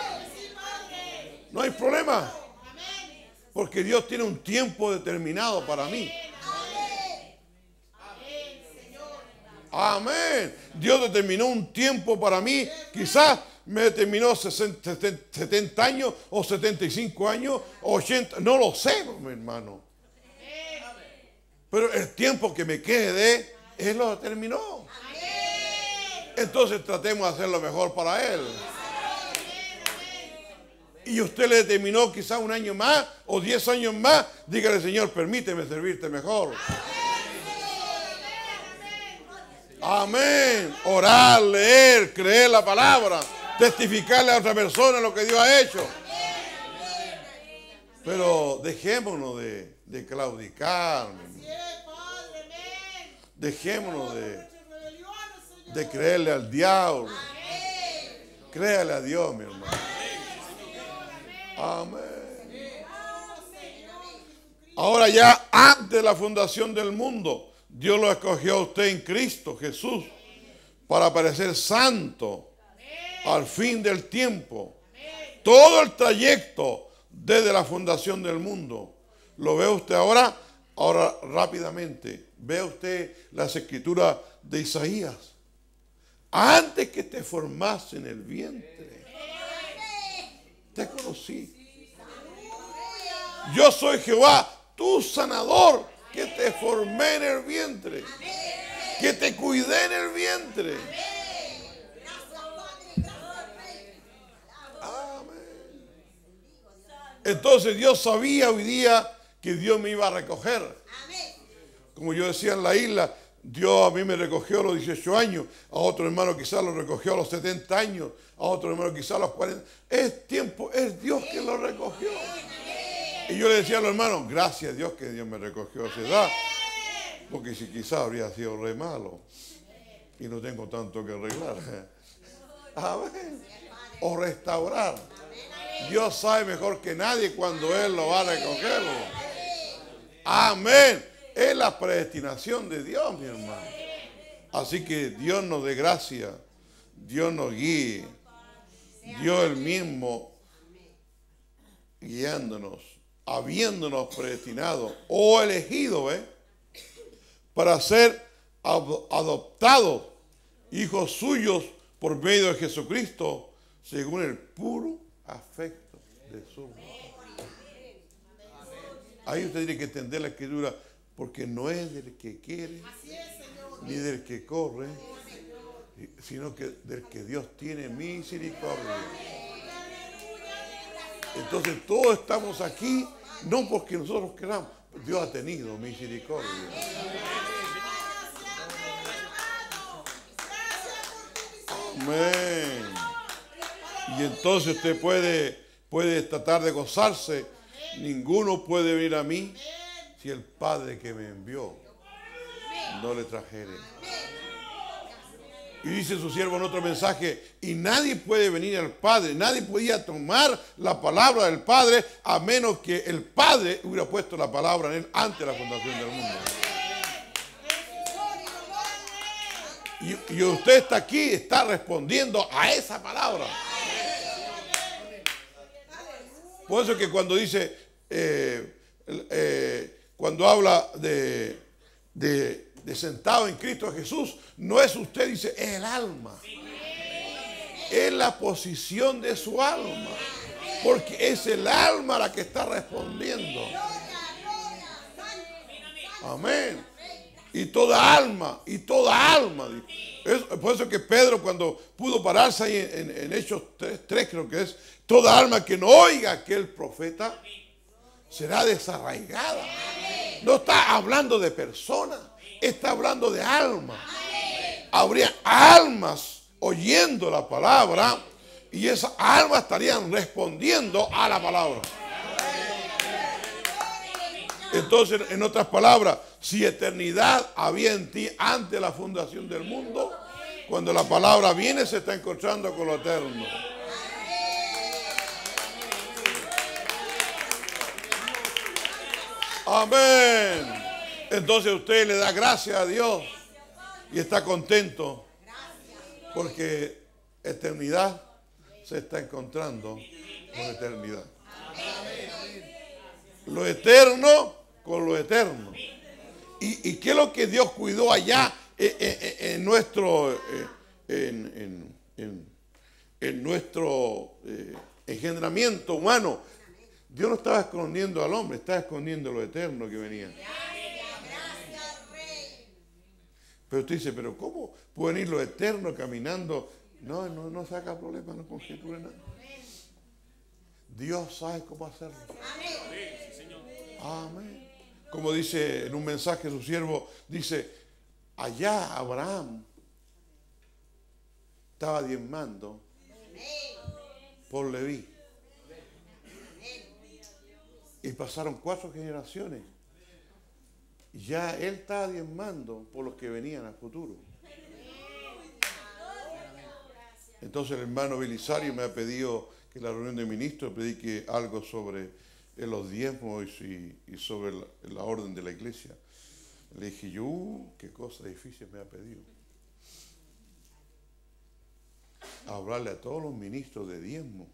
No hay problema. Porque Dios tiene un tiempo determinado para mí. Amén. Dios determinó un tiempo para mí. Quizás me determinó setenta años o setenta y cinco años o ochenta. No lo sé, mi hermano. Pero el tiempo que me quede, Él lo determinó. Entonces tratemos de hacer lo mejor para Él. Y usted le determinó quizás un año más o diez años más. Dígale, Señor, permíteme servirte mejor. Amén. Orar, leer, creer la palabra, testificarle a otra persona lo que Dios ha hecho. Pero dejémonos de, de claudicar. Dejémonos de, de creerle al diablo. Créale a Dios, mi hermano. Amén. Ahora ya antes de la fundación del mundo, Dios lo escogió a usted en Cristo Jesús para parecer santo al fin del tiempo. Todo el trayecto desde la fundación del mundo. ¿Lo ve usted ahora? Ahora rápidamente. Ve usted las escrituras de Isaías. Antes que te formase en el vientre, te conocí. Yo soy Jehová, tu sanador, que te formé en el vientre, que te cuidé en el vientre. Amén. Entonces Dios sabía hoy día que Dios me iba a recoger. Como yo decía en la isla, Dios a mí me recogió a los dieciocho años, a otro hermano quizás lo recogió a los setenta años, a otro hermano quizás a los cuarenta. Es tiempo, es Dios quien lo recogió. Y yo le decía a los hermanos, gracias a Dios que Dios me recogió a esa edad, porque si quizás habría sido re malo y no tengo tanto que arreglar. Amén. O restaurar. Dios sabe mejor que nadie cuando Él lo va a recoger. Amén. Es la predestinación de Dios, mi hermano. Así que Dios nos dé gracia, Dios nos guíe, Dios el mismo guiándonos, habiéndonos predestinado o elegido, ¿eh? para ser adoptados hijos suyos por medio de Jesucristo, según el puro afecto de su amor. Ahí usted tiene que entender la escritura. Porque no es del que quiere, ni del que corre, sino que del que Dios tiene misericordia. Entonces todos estamos aquí, no porque nosotros queramos, Dios ha tenido misericordia. Amén. Y entonces usted puede, puede tratar de gozarse. Ninguno puede venir a mí si el Padre que me envió no le trajere. Y dice su siervo en otro mensaje, y nadie puede venir al Padre, nadie podía tomar la palabra del Padre a menos que el Padre hubiera puesto la palabra en él antes de la fundación del mundo. Y, y usted está aquí, está respondiendo a esa palabra. Por eso que cuando dice, eh, eh, cuando habla de, de, de sentado en Cristo Jesús, no es usted, dice, es el alma. Es la posición de su alma. Porque es el alma la que está respondiendo. Amén. Y toda alma, y toda alma. Es por eso que Pedro, cuando pudo pararse ahí en, en, en Hechos tres, creo que es, toda alma que no oiga a aquel profeta será desarraigada. No está hablando de personas, está hablando de almas. Habría almas oyendo la palabra y esas almas estarían respondiendo a la palabra. Entonces, en otras palabras, si eternidad había en ti antes de la fundación del mundo, cuando la palabra viene se está encontrando con lo eterno. Amén. Entonces usted le da gracias a Dios y está contento porque eternidad se está encontrando con eternidad. Lo eterno con lo eterno. ¿Y, y qué es lo que Dios cuidó allá en, en, en nuestro, en, en, en, en nuestro eh, engendramiento humano? Dios no estaba escondiendo al hombre, estaba escondiendo lo eterno que venía. Pero usted dice, pero ¿cómo pueden ir lo eterno caminando? No, no, no saca problema, no conjeture nada. Dios sabe cómo hacerlo. Amén. Como dice en un mensaje su siervo, dice, allá Abraham estaba diezmando por Leví. Y pasaron cuatro generaciones. Y ya él estaba diezmando por los que venían al futuro. Entonces el hermano Belisario me ha pedido que en la reunión de ministros predique algo sobre los diezmos y, y sobre la, la orden de la iglesia. Le dije yo, uh, qué cosa difícil me ha pedido. Hablarle a todos los ministros de diezmo.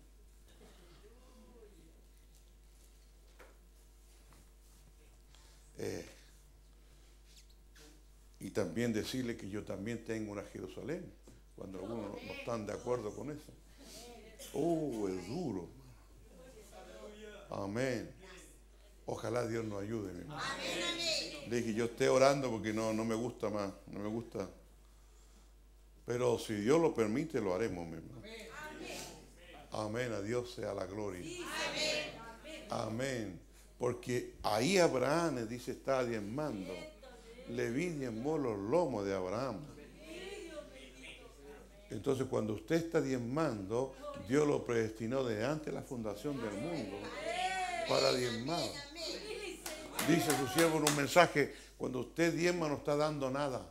Eh, y también decirle que yo también tengo una Jerusalén, cuando algunos no están de acuerdo con eso. Oh, es duro. Amén. Ojalá Dios nos ayude, mi hermano. Le dije, yo esté orando porque no, no me gusta más, no me gusta. Pero si Dios lo permite, lo haremos, mi hermano. Amén, a Dios sea la gloria. Amén. Porque ahí Abraham, les dice, está diezmando. Leví diezmó los lomos de Abraham. Entonces, cuando usted está diezmando, Dios lo predestinó desde antes de la fundación del mundo para diezmar. Dice su siervo en un mensaje, cuando usted diezma no está dando nada.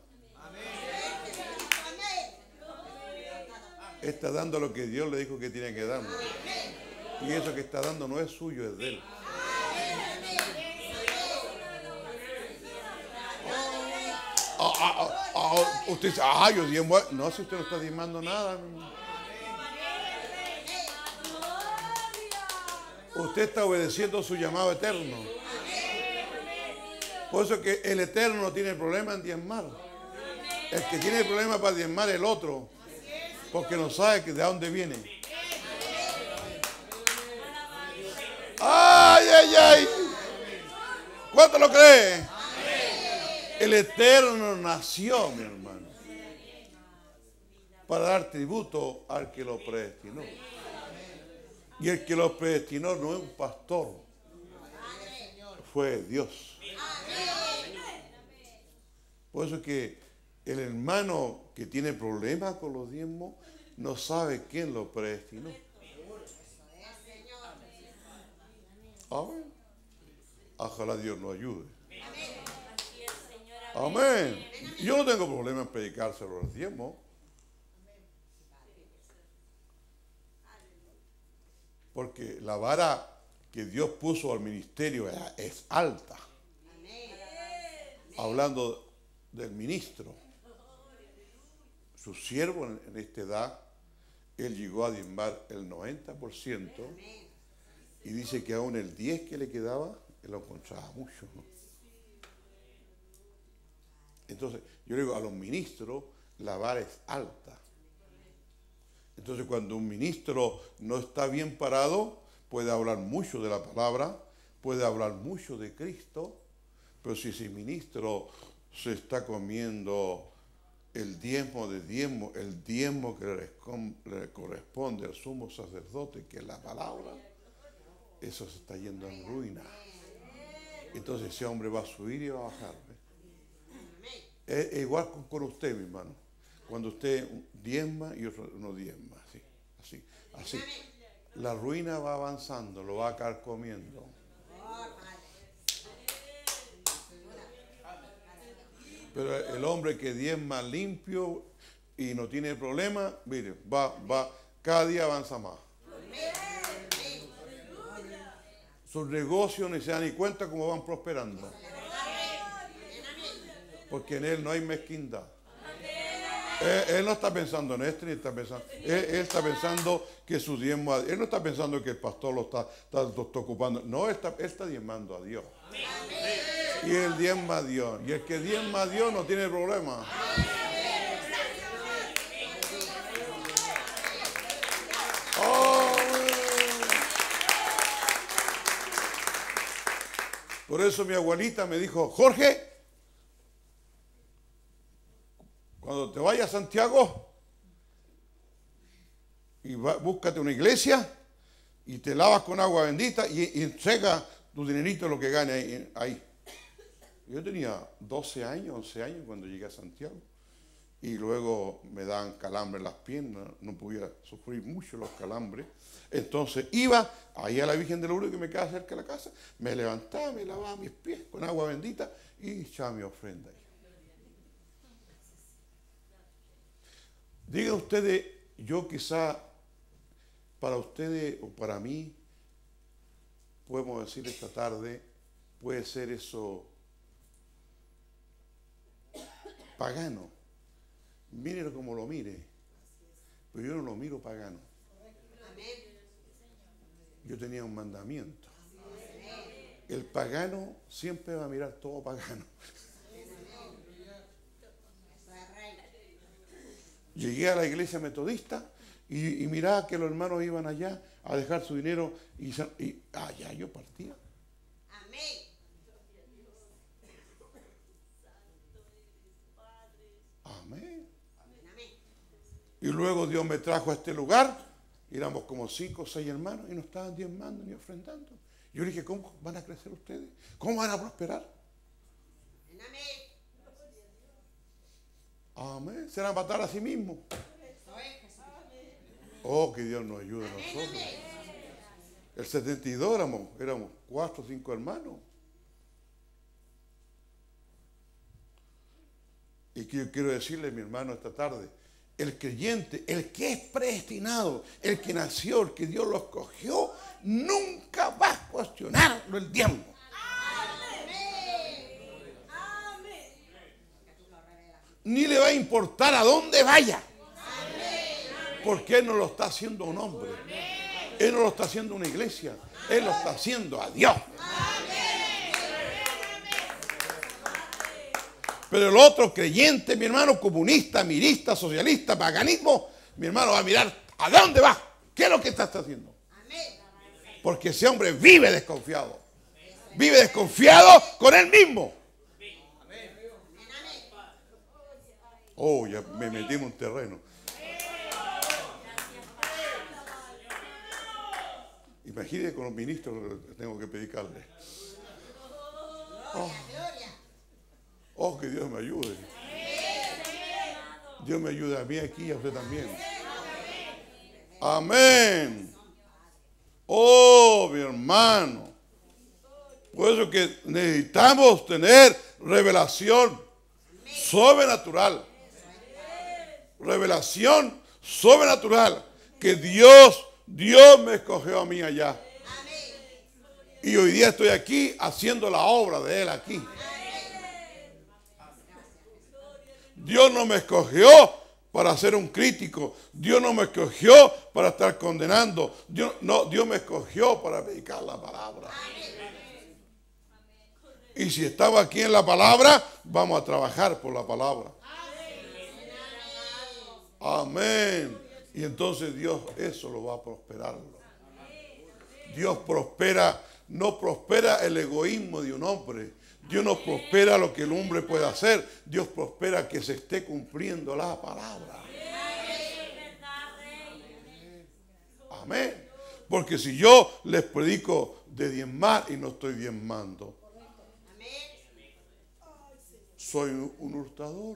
Está dando lo que Dios le dijo que tiene que dar. Y eso que está dando no es suyo, es de él. Ah, ah, ah, usted dice, ah, yo diezmo. No, si usted no está diezmando nada. Usted está obedeciendo su llamado eterno. Por eso que el eterno no tiene problema en diezmar. El que tiene problema para diezmar es el otro. Porque no sabe que de dónde viene. ¡Ay, ay, ay! ¿Cuánto lo cree? El eterno nació, mi hermano, para dar tributo al que lo predestinó. Y el que lo predestinó no es un pastor, fue Dios. Por eso es que el hermano que tiene problemas con los diezmos no sabe quién lo predestinó. Amén. Ojalá Dios nos ayude. Amén. Yo no tengo problema en predicárselo a los diezmos. Porque la vara que Dios puso al ministerio es alta. Hablando del ministro, su siervo en esta edad, él llegó a diezmar el noventa por ciento y dice que aún el diez que le quedaba, él lo encontraba mucho, ¿no? Entonces, yo digo, a los ministros la vara es alta. Entonces, cuando un ministro no está bien parado, puede hablar mucho de la palabra, puede hablar mucho de Cristo, Pero si ese ministro se está comiendo el diezmo de diezmo, el diezmo que le, le corresponde al sumo sacerdote, que es la palabra, eso se está yendo en ruina. Entonces ese hombre va a subir y va a bajar. Es, es igual con, con usted, mi hermano. Cuando usted diezma y otro no diezma, así, así, así. La ruina va avanzando, lo va a carcomiendo. Pero el hombre que diezma limpio y no tiene problema, mire, va, va, cada día avanza más. Sus negocios ni se dan ni cuenta cómo van prosperando. Porque en él no hay mezquindad. Él, él no está pensando en esto, ni está pensando. Él, él está pensando que su diezmo. Él no está pensando que el pastor lo está, está, lo está ocupando. No, él está, él está diezmando a Dios. Y él diezma a Dios. Y el que diezma a Dios no tiene problema. Oh, por eso mi abuelita me dijo, Jorge, cuando te vayas a Santiago y va, búscate una iglesia y te lavas con agua bendita y, y entrega tu dinerito, lo que gane ahí, ahí. Yo tenía doce años, once años cuando llegué a Santiago y luego me daban calambres en las piernas, no podía sufrir mucho los calambres. Entonces iba ahí a la Virgen de Lourdes, que me quedaba cerca de la casa, me levantaba, me lavaba mis pies con agua bendita y echaba mi ofrenda ahí. Digan ustedes, yo quizá para ustedes o para mí, podemos decir esta tarde, puede ser eso pagano. Mírenlo como lo mire, pero yo no lo miro pagano. Yo tenía un mandamiento. El pagano siempre va a mirar todo pagano. Llegué a la iglesia metodista y, y miraba que los hermanos iban allá a dejar su dinero y, y allá yo partía. Amén. Amén. Y luego Dios me trajo a este lugar, éramos como cinco o seis hermanos y no estaban diezmando ni ofrendando. Yo le dije, ¿cómo van a crecer ustedes? ¿Cómo van a prosperar? Amén. Amén. Se van a matar a sí mismos. Oh, que Dios nos ayude a nosotros. El setenta y dos éramos, éramos cuatro o cinco hermanos. Y que quiero decirle, mi hermano, esta tarde, el creyente, el que es predestinado, el que nació, el que Dios lo escogió, nunca va a cuestionarlo el diezmo. Ni le va a importar a dónde vaya. Porque Él no lo está haciendo un hombre. Él no lo está haciendo una iglesia. Él lo está haciendo a Dios. Pero el otro creyente, mi hermano, comunista, mirista, socialista, paganismo, mi hermano va a mirar a dónde va. ¿Qué es lo que está haciendo? Porque ese hombre vive desconfiado. Vive desconfiado con él mismo. Oh, ya me metí en un terreno. Imagínate con los ministros que tengo que predicarle. Oh. Oh, que Dios me ayude. Dios me ayude a mí aquí y a usted también. Amén. Oh, mi hermano. Por eso que necesitamos tener revelación sobrenatural. Revelación sobrenatural. Que Dios, Dios me escogió a mí allá. Y hoy día estoy aquí haciendo la obra de Él aquí. Dios no me escogió para ser un crítico. Dios no me escogió para estar condenando. Dios, no, Dios me escogió para predicar la palabra. Y si estamos aquí en la palabra, vamos a trabajar por la palabra. Amén. Y entonces Dios eso lo va a prosperar. Dios prospera, no prospera el egoísmo de un hombre. Dios no prospera lo que el hombre puede hacer. Dios prospera que se esté cumpliendo la palabra. Amén. Porque si yo les predico de diezmar y no estoy diezmando, soy un hurtador.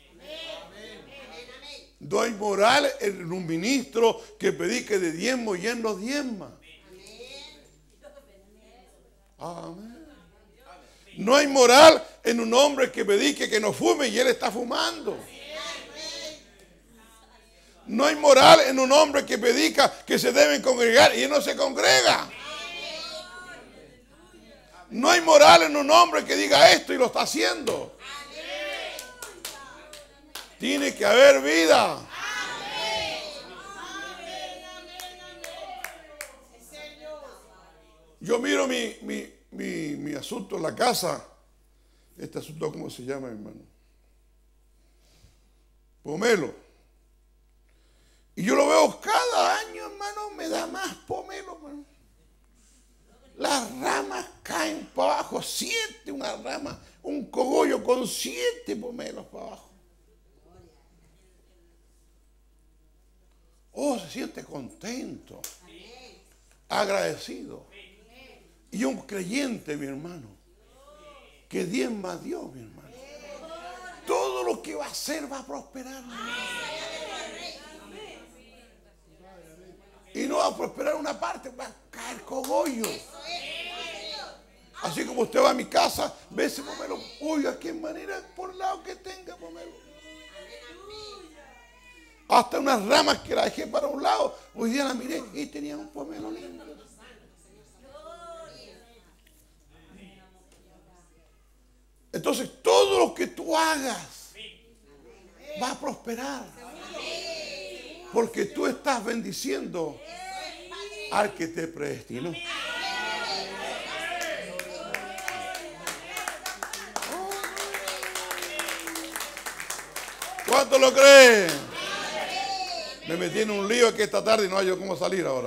No hay moral en un ministro que predique de diezmo y él no diezma. Amén. No hay moral en un hombre que predique que no fume y él está fumando. No hay moral en un hombre que predica que se deben congregar y él no se congrega. No hay moral en un hombre que diga esto y lo está haciendo. Tiene que haber vida. Yo miro mi, mi, mi, mi asunto en la casa. Este asunto, ¿cómo se llama, hermano? Pomelo. Y yo lo veo cada año, hermano, me da más pomelo, hermano. Las ramas caen para abajo, siete, una rama, un cogollo con siete pomelos para abajo. Oh, se siente contento, agradecido. Y un creyente, mi hermano, que diezma a Dios, mi hermano. Todo lo que va a hacer va a prosperar. Y no va a prosperar una parte, va a caer cogollo. Así como usted va a mi casa, ve ese pomelo. Uy, a qué manera, por lado que tenga pomelo. Hasta unas ramas que la dejé para un lado, hoy día la miré y tenía un pomelo lindo. Entonces todo lo que tú hagas va a prosperar. Porque tú estás bendiciendo al que te predestinó. ¿Cuánto lo creen? Me metí en un lío aquí esta tarde y no hay yo cómo salir ahora.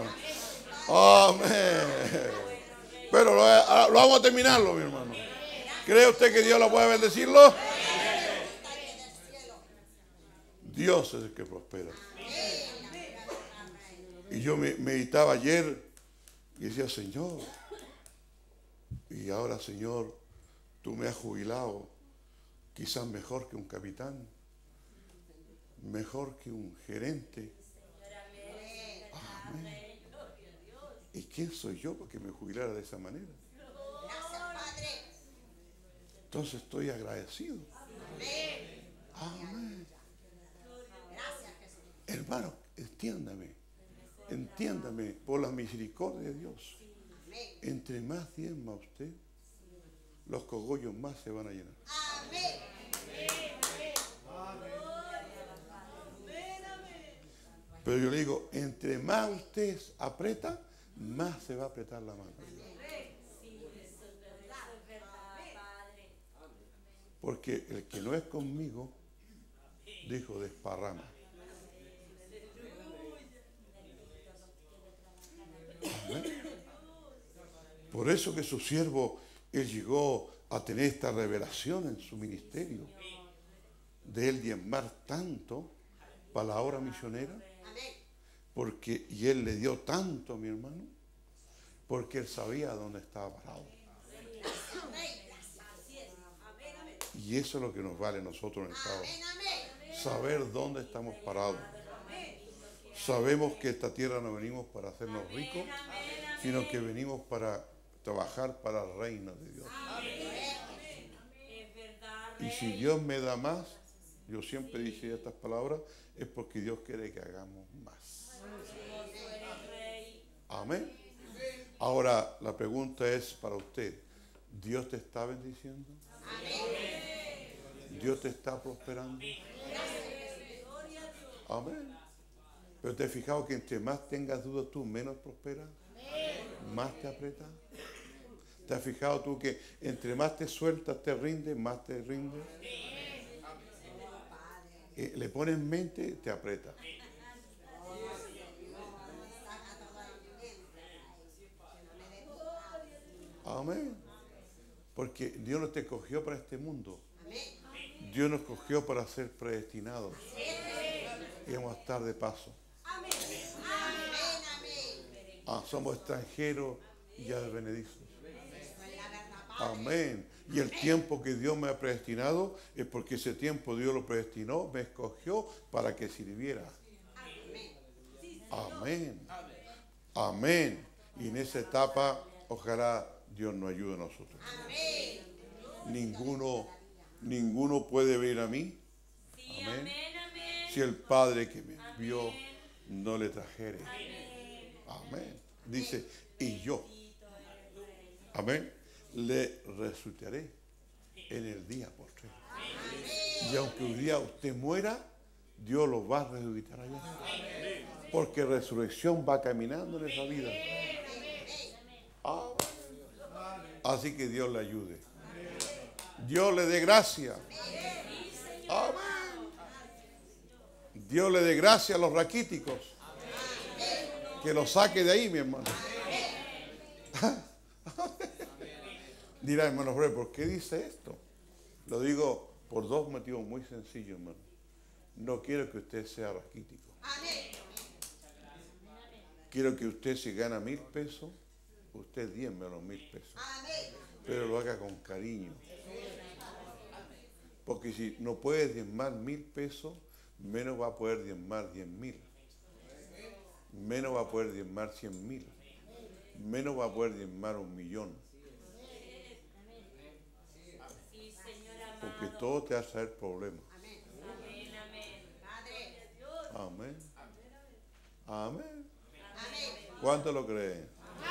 Amén. Pero lo, lo vamos a terminarlo, mi hermano. ¿Cree usted que Dios lo puede bendecirlo? Dios es el que prospera. Y yo me meditaba ayer y decía, Señor, y ahora, Señor, tú me has jubilado, quizás mejor que un capitán, mejor que un gerente. Amén. ¿Y quién soy yo para que me jubilara de esa manera? Entonces estoy agradecido. Amén. Hermano, entiéndame, entiéndame por la misericordia de Dios. Entre más diezma usted, los cogollos más se van a llenar. Pero yo le digo, entre más usted aprieta, más se va a apretar la mano. Porque el que no es conmigo, dijo, desparrama. Amén. Por eso que su siervo, él llegó a tener esta revelación en su ministerio, de él diezmar tanto para la obra misionera, porque, y él le dio tanto a mi hermano, porque él sabía dónde estaba parado. Y eso es lo que nos vale a nosotros en el sábado. Saber dónde estamos parados. Sabemos que esta tierra no venimos para hacernos ricos, sino que venimos para trabajar para el reino de Dios. Y si Dios me da más, yo siempre dije estas palabras, es porque Dios quiere que hagamos más. Amén. Ahora la pregunta es para usted, ¿Dios te está bendiciendo? ¿Dios te está prosperando? Amén. Pero te has fijado que entre más tengas dudas tú, menos prosperas, más te apretas. ¿Te has fijado tú que entre más te sueltas, te rindes, más te rindes? Eh, le pones mente, te aprieta. Amén. Porque Dios no te escogió para este mundo. Amén. Dios nos escogió para ser predestinados. Y vamos a estar de paso. Amén. Amén. Amén. Ah, somos extranjeros y advenedizos. Eso es la verdad, Padre. Amén. Y el tiempo que Dios me ha predestinado es porque ese tiempo Dios lo predestinó, me escogió para que sirviera. Amén. Amén. Amén. Y en esa etapa, ojalá Dios nos ayude a nosotros. Amén. Ninguno, ninguno puede venir a mí. Sí, Amén. amén, amén. Si el Padre que me envió Amén. no le trajere. Amén. Amén. Dice, y yo, amén, le resucitaré en el día postrero. Y aunque un día usted muera, Dios lo va a resucitar allá. Porque resurrección va caminando en esa vida. Amén. Así que Dios le ayude. Dios le dé gracia. Amén. Dios le dé gracia a los raquíticos. Que los saque de ahí, mi hermano. Dirá, hermano Fred, ¿por qué dice esto? Lo digo por dos motivos muy sencillos, hermano. No quiero que usted sea raquítico. Amén. Quiero que usted, si gana mil pesos, usted diezme los mil pesos. Amén. Pero lo haga con cariño. Porque si no puede diezmar mil pesos, menos va a poder diezmar diez mil. Menos va a poder diezmar cien mil. Menos va a poder diezmar un millón. Sí, Señor amado. Porque todo te va a traer problemas. Amén. Amén, amén. Padre. Amén. Amén. Amén. ¿Cuánto lo creen?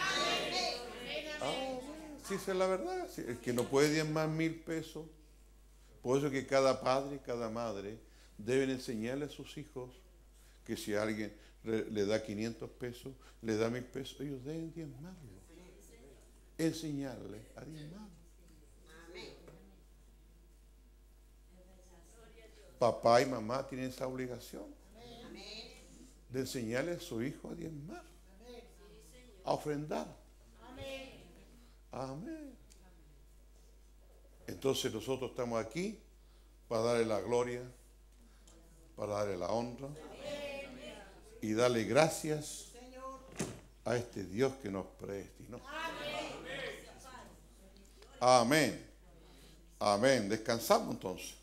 Amén. Sí, esa es la verdad. Sí, el que no puede diezmar mil pesos. Por eso que cada padre, cada madre deben enseñarle a sus hijos que si alguien le, le da quinientos pesos, le da mil pesos, ellos deben diezmarlo. Enseñarle a diezmar. Amén. Papá y mamá tienen esa obligación Amén. de enseñarle a su hijo a diezmar, a ofrendar. Amén. Entonces nosotros estamos aquí para darle la gloria, para darle la honra y darle gracias a este Dios que nos predestinó. Amén. Amén. Descansamos entonces.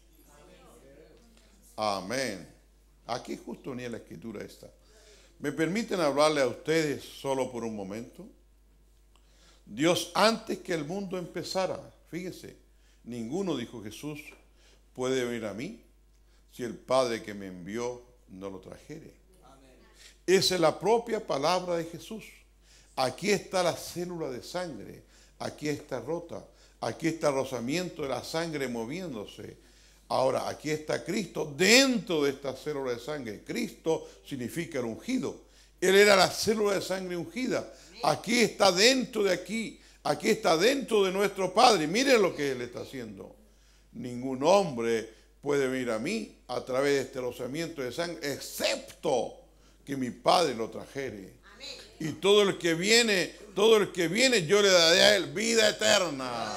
Amén. Aquí justo ni en la escritura está. ¿Me permiten hablarle a ustedes solo por un momento? Dios, antes que el mundo empezara, fíjense, ninguno, dijo Jesús, puede venir a mí si el Padre que me envió no lo trajere. Esa es la propia palabra de Jesús. Aquí está la célula de sangre, aquí está rota, aquí está el rozamiento de la sangre moviéndose. Ahora, aquí está Cristo dentro de esta célula de sangre. Cristo significa el ungido. Él era la célula de sangre ungida. Aquí está dentro de aquí. Aquí está dentro de nuestro Padre. Miren lo que Él está haciendo. Ningún hombre puede venir a mí a través de este rozamiento de sangre, excepto que mi Padre lo trajere. Y todo el que viene, todo el que viene, yo le daré a él vida eterna.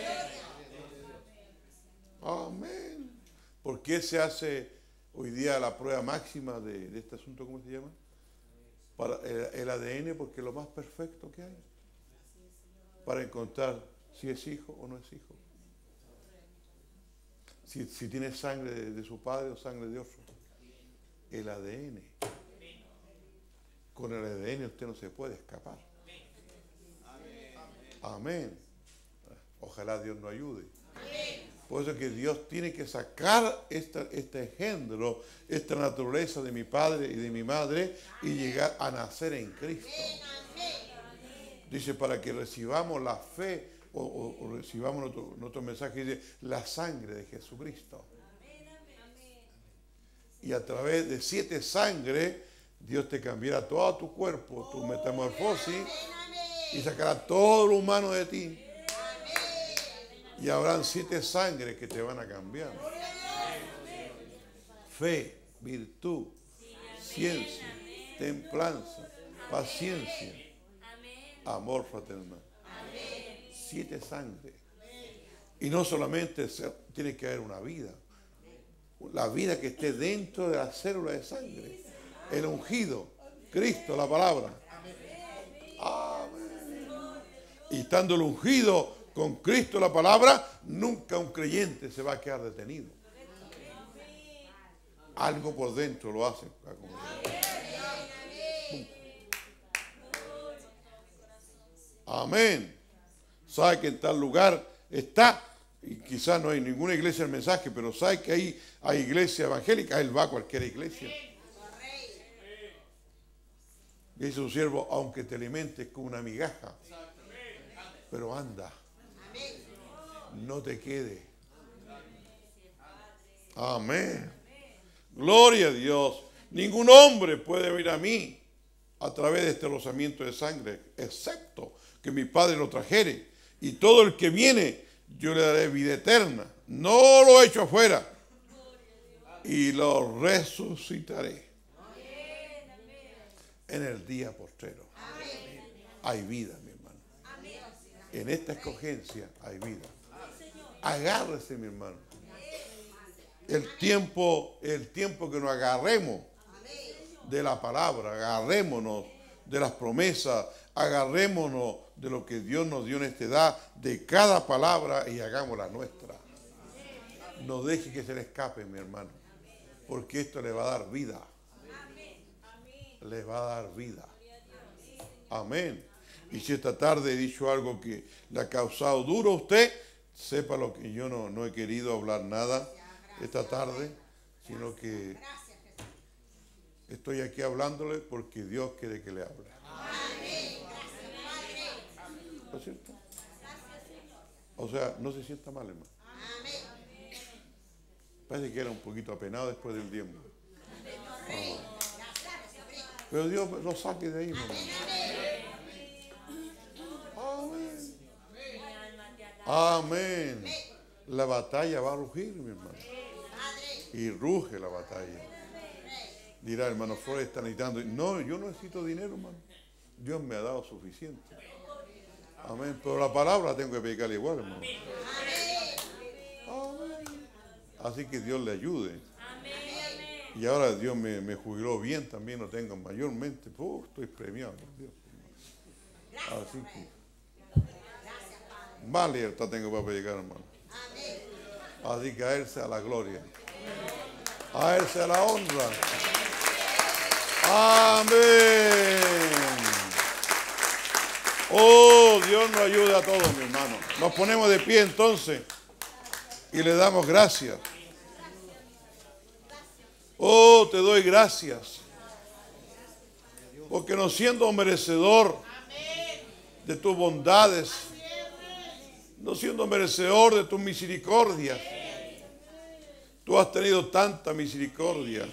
Amén. ¿Por qué se hace hoy día la prueba máxima de, de este asunto? ¿Cómo se llama? Para el, el A D N, porque es lo más perfecto que hay. Para encontrar si es hijo o no es hijo. Si, si tiene sangre de, de su padre o sangre de otro. El A D N. Con el A D N usted no se puede escapar. Amén. Ojalá Dios nos ayude. Por eso es que Dios tiene que sacar esta, este engendro, esta naturaleza de mi padre y de mi madre y llegar a nacer en Cristo. Dice, para que recibamos la fe o, o, o recibamos nuestro, nuestro mensaje, dice, la sangre de Jesucristo. Y a través de siete sangres, Dios te cambiará todo tu cuerpo, tu metamorfosis, y sacará todo lo humano de ti. Y habrán siete sangres que te van a cambiar. Fe, virtud, ciencia, templanza, paciencia, amor fraternal. Siete sangres. Y no solamente ser, tiene que haber una vida. La vida que esté dentro de la célula de sangre. El ungido, Cristo, la palabra. Amén. Y estando el ungido con Cristo, la palabra, nunca un creyente se va a quedar detenido. Algo por dentro lo hace. Amén. Sabe que en tal lugar está, y quizás no hay ninguna iglesia el mensaje, pero sabe que ahí hay iglesia evangélica, él va a cualquier iglesia. Dice su siervo, aunque te alimentes con una migaja, pero anda, no te quede. Amén. Gloria a Dios. Ningún hombre puede venir a mí a través de este rozamiento de sangre, excepto que mi Padre lo trajere. Y todo el que viene, yo le daré vida eterna. No lo echo afuera. Y lo resucitaré en el día postrero. Hay vida, mi hermano. En esta escogencia hay vida. Agárrese, mi hermano. El tiempo, el tiempo que nos agarremos de la palabra, agarrémonos de las promesas, agarrémonos de lo que Dios nos dio en esta edad, de cada palabra, y hagámosla nuestra. No deje que se le escape, mi hermano, porque esto le va a dar vida. Le va a dar vida. Amén. Y si esta tarde he dicho algo que le ha causado duro a usted, sepa lo que yo no, no he querido hablar nada esta tarde, sino que estoy aquí hablándole porque Dios quiere que le hable. ¿No es cierto? O sea, no se sienta mal, hermano. Parece que era un poquito apenado después del diezmo. Oh. Pero Dios lo saque de ahí, hermano. Amén. Amén. La batalla va a rugir, mi hermano. Y ruge la batalla. Dirá, hermano Flores, está necesitando. No, yo no necesito dinero, hermano. Dios me ha dado suficiente. Amén. Pero la palabra la tengo que predicar igual, hermano. Amén. Así que Dios le ayude. Y ahora Dios me, me jubiló bien, también lo tengo mayormente. Oh, estoy premiado por Dios. Así que más libertad tengo para predicar, hermano. Así que a Él sea la gloria. A Él sea la honra. Amén. Oh, Dios nos ayude a todos, mi hermano. Nos ponemos de pie entonces y le damos gracias. Oh, te doy gracias. Porque no siendo merecedor de tus bondades, no siendo merecedor de tu misericordia, tú has tenido tanta misericordia.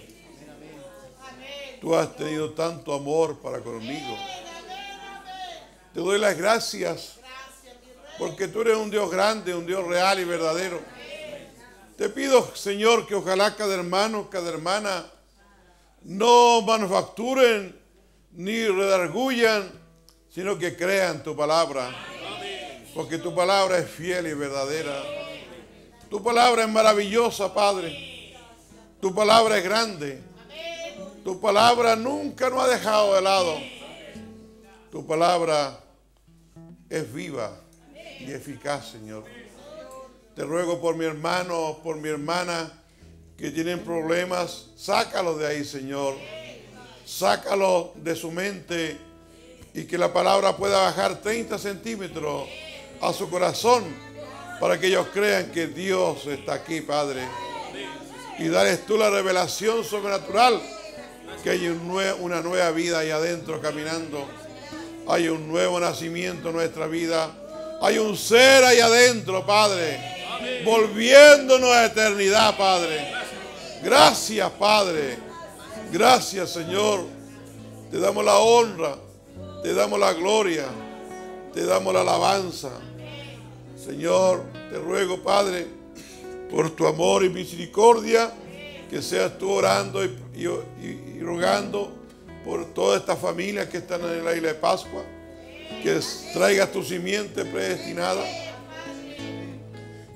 Tú has tenido tanto amor para conmigo. Te doy las gracias porque tú eres un Dios grande, un Dios real y verdadero. Te pido, Señor, que ojalá cada hermano, cada hermana no manufacturen ni redargullan, sino que crean tu palabra. Porque tu palabra es fiel y verdadera. Tu palabra es maravillosa, Padre. Tu palabra es grande. Tu palabra nunca nos ha dejado de lado. Tu palabra es viva y eficaz, Señor. Te ruego por mi hermano, por mi hermana que tienen problemas, sácalos de ahí, Señor. Sácalos de su mente y que la palabra pueda bajar treinta centímetros a su corazón para que ellos crean que Dios está aquí, Padre. Y darles tú la revelación sobrenatural que hay un nue- una nueva vida ahí adentro caminando. Hay un nuevo nacimiento en nuestra vida. Hay un ser ahí adentro, Padre. Volviéndonos a eternidad, Padre. Gracias, Padre. Gracias, Señor. Te damos la honra. Te damos la gloria. Te damos la alabanza. Señor, te ruego, Padre, por tu amor y misericordia, que seas tú orando y, y, y, y rogando por todas estas familias que están en la isla de Pascua, que traigas tu simiente predestinada.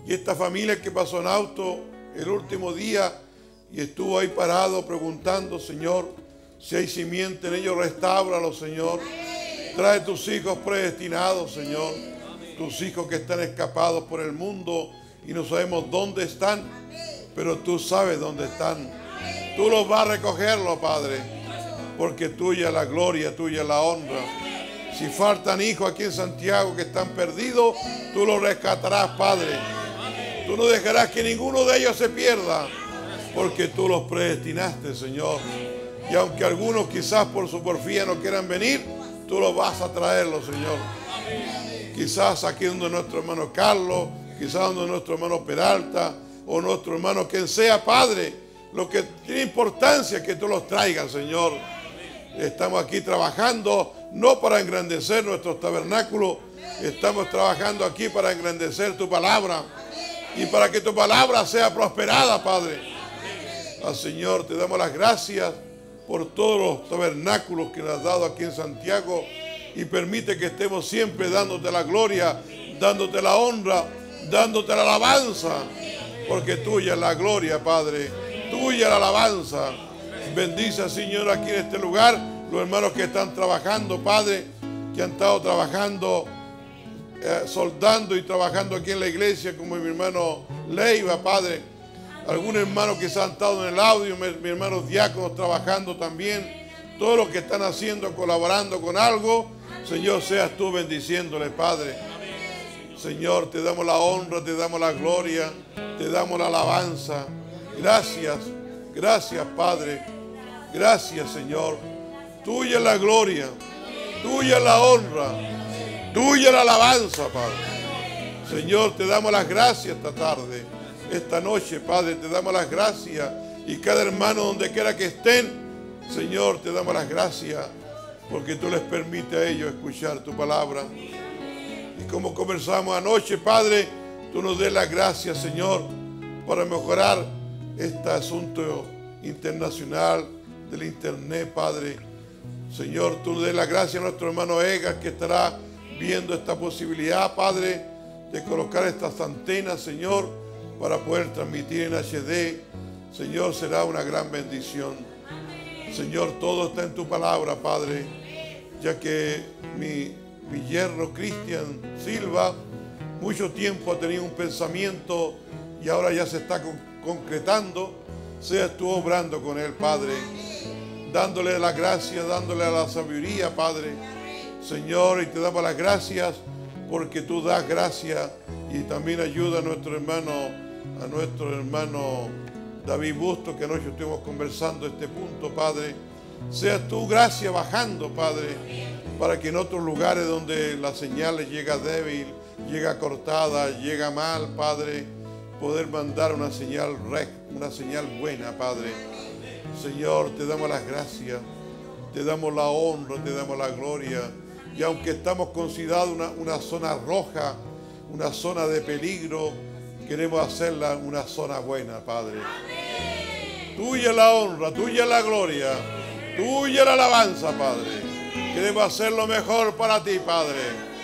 Y esta familia que pasó en auto el último día y estuvo ahí parado preguntando, Señor, si hay simiente en ellos, restáuralo, Señor. Trae tus hijos predestinados, Señor. Tus hijos que están escapados por el mundo y no sabemos dónde están, pero tú sabes dónde están. Tú los vas a recogerlo, Padre, porque tuya es la gloria, tuya es la honra. Si faltan hijos aquí en Santiago que están perdidos, tú los rescatarás, Padre. Tú no dejarás que ninguno de ellos se pierda, porque tú los predestinaste, Señor. Y aunque algunos quizás por su porfía no quieran venir, tú los vas a traerlos, Señor. Quizás aquí donde nuestro hermano Carlos, quizás donde nuestro hermano Peralta, o nuestro hermano quien sea, Padre, lo que tiene importancia es que tú los traigas, Señor. Estamos aquí trabajando no para engrandecer nuestros tabernáculos, estamos trabajando aquí para engrandecer tu palabra y para que tu palabra sea prosperada, Padre. Al Señor te damos las gracias por todos los tabernáculos que nos has dado aquí en Santiago y permite que estemos siempre dándote la gloria, dándote la honra, dándote la alabanza, porque tuya es la gloria, Padre, tuya es la alabanza. Bendice, Señor, aquí en este lugar, los hermanos que están trabajando, Padre, que han estado trabajando, eh, soldando y trabajando aquí en la iglesia, como mi hermano Leiva, Padre. Algunos hermanos que se han estado en el audio, mis mi hermanos diáconos trabajando también. Todos los que están haciendo, colaborando con algo, Señor, seas tú bendiciéndoles, Padre. Señor, te damos la honra, te damos la gloria, te damos la alabanza. Gracias, gracias, Padre. Gracias, Señor. Tuya es la gloria, tuya es la honra, tuya es la alabanza, Padre. Señor, te damos las gracias esta tarde, esta noche, Padre, te damos las gracias. Y cada hermano donde quiera que estén, Señor, te damos las gracias, porque tú les permites a ellos escuchar tu palabra. Y como conversamos anoche, Padre, tú nos des las gracias, Señor, para mejorar este asunto internacional del internet, Padre. Señor, tú des las gracias a nuestro hermano Egas, que estará viendo esta posibilidad, Padre, de colocar estas antenas, Señor, para poder transmitir en H D. Señor, será una gran bendición. Señor, todo está en tu palabra, Padre, ya que mi, mi yerno Cristian Silva mucho tiempo ha tenido un pensamiento y ahora ya se está con, concretando. Seas tú obrando con él, Padre, dándole la gracia, dándole la sabiduría, Padre. Señor, y te damos las gracias porque tú das gracia y también ayuda a nuestro hermano, a nuestro hermano David Busto, que anoche estuvimos conversando este punto, Padre. Seas tu gracia bajando, Padre, para que en otros lugares donde la señal llega débil, llega cortada, llega mal, Padre, poder mandar una señal recta, una señal buena, Padre. Señor, te damos las gracias, te damos la honra, te damos la gloria. Y aunque estamos considerados una, una zona roja, una zona de peligro, queremos hacerla una zona buena, Padre. Tuya es la honra, tuya es la gloria, tuya es la alabanza, Padre. Queremos hacer lo mejor para ti, Padre.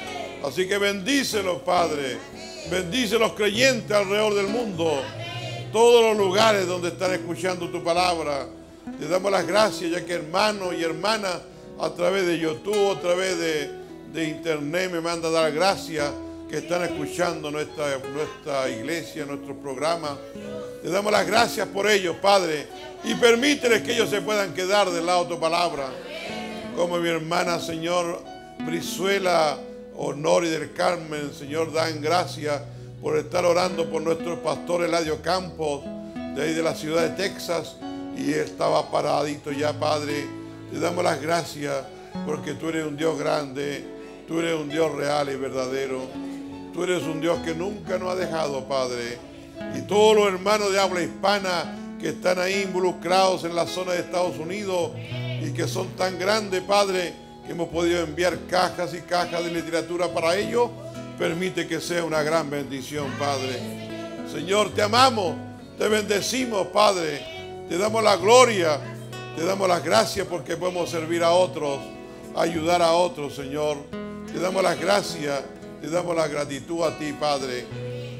Así que bendícelos, Padre. Bendice a los creyentes alrededor del mundo, todos los lugares donde están escuchando tu palabra. Te damos las gracias, ya que hermanos y hermanas a través de YouTube, a través de, de internet me mandan dar gracias, que están escuchando nuestra, nuestra iglesia, nuestro programa. Te damos las gracias por ellos, Padre, y permíteles que ellos se puedan quedar del lado de tu palabra. Como mi hermana, Señor, Brizuela Honor y del Carmen, Señor, dan gracias por estar orando por nuestro pastor Eladio Campos, de ahí de la ciudad de Texas, y estaba paradito ya, Padre. Te damos las gracias porque tú eres un Dios grande, tú eres un Dios real y verdadero. Tú eres un Dios que nunca nos ha dejado, Padre. Y todos los hermanos de habla hispana que están ahí involucrados en la zona de Estados Unidos y que son tan grandes, Padre, que hemos podido enviar cajas y cajas de literatura para ellos, permite que sea una gran bendición, Padre. Señor, te amamos, te bendecimos, Padre. Te damos la gloria, te damos las gracias porque podemos servir a otros, ayudar a otros, Señor. Te damos las gracias, te damos la gratitud a ti, Padre.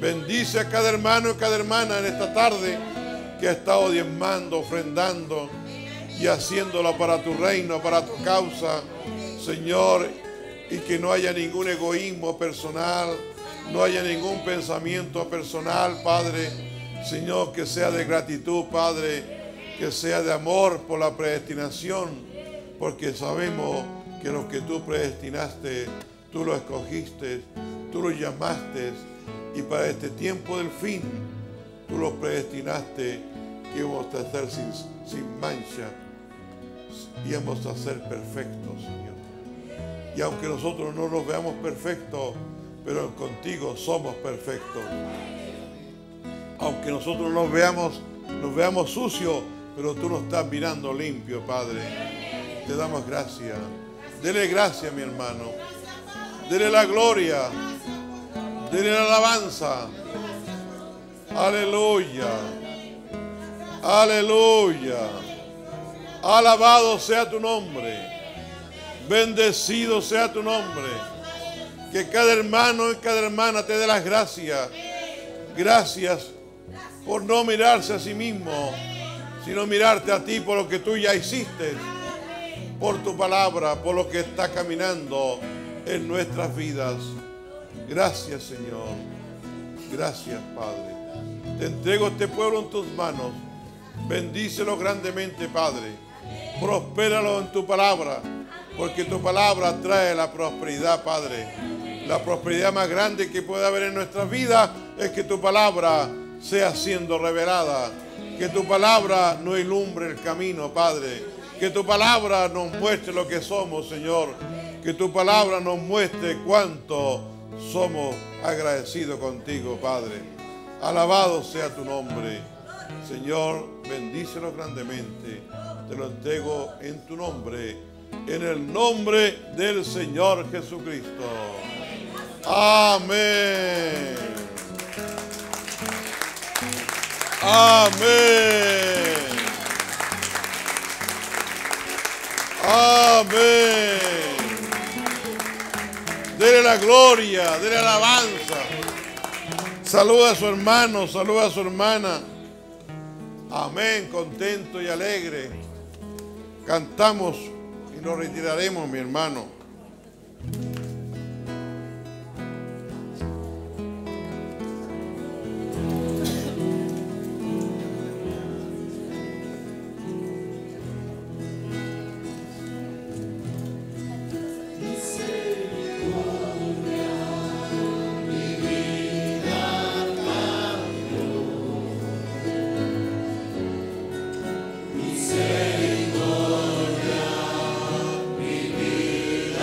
Bendice a cada hermano y cada hermana en esta tarde que ha estado diezmando, ofrendando y haciéndolo para tu reino, para tu causa, Señor, y que no haya ningún egoísmo personal, no haya ningún pensamiento personal, Padre, Señor, que sea de gratitud, Padre, que sea de amor por la predestinación, porque sabemos que los que tú predestinaste, tú lo escogiste, tú lo llamaste, y para este tiempo del fin, tú los predestinaste que íbamos a ser sin, sin mancha, y íbamos a ser perfectos, Señor. Y aunque nosotros no nos veamos perfectos, pero contigo somos perfectos. Aunque nosotros nos veamos, nos veamos sucios, pero tú nos estás mirando limpio, Padre. Te damos gracias. Dele gracias, mi hermano. Dele la gloria. Dele la alabanza. Aleluya. Aleluya. Alabado sea tu nombre. Bendecido sea tu nombre. Que cada hermano y cada hermana te dé las gracias. Gracias por no mirarse a sí mismo, sino mirarte a ti por lo que tú ya hiciste, por tu palabra, por lo que está caminando en nuestras vidas. Gracias, Señor. Gracias, Padre. Te entrego este pueblo en tus manos. Bendícelo grandemente, Padre. Prospéralo en tu palabra, porque tu palabra trae la prosperidad, Padre. La prosperidad más grande que puede haber en nuestras vidas es que tu palabra sea siendo revelada. Que tu palabra nos ilumbre el camino, Padre. Que tu palabra nos muestre lo que somos, Señor. Que tu palabra nos muestre cuánto somos agradecidos contigo, Padre. Alabado sea tu nombre. Señor, bendícelo grandemente. Te lo entrego en tu nombre. En el nombre del Señor Jesucristo. Amén. Amén. Amén. Dele la gloria, dele la alabanza. Saluda a su hermano, saluda a su hermana. Amén, contento y alegre. Cantamos y nos retiraremos, mi hermano. Misericordia, mi vida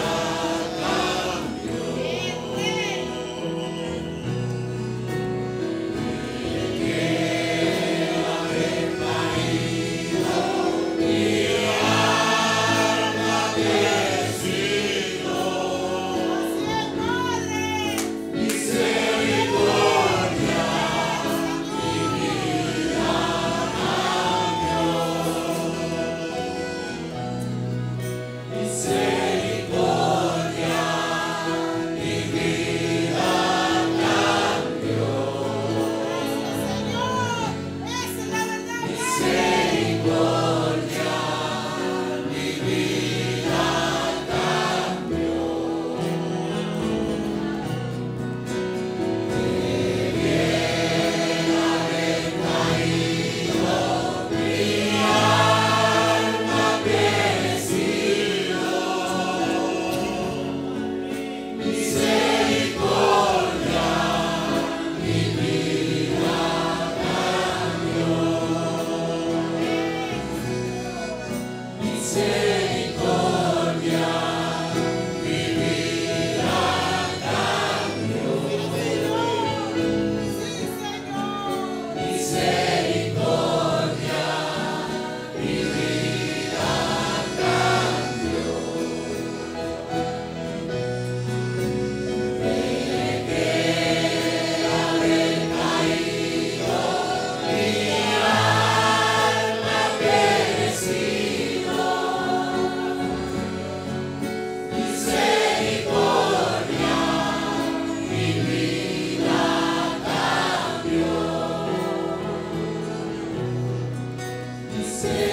Señor.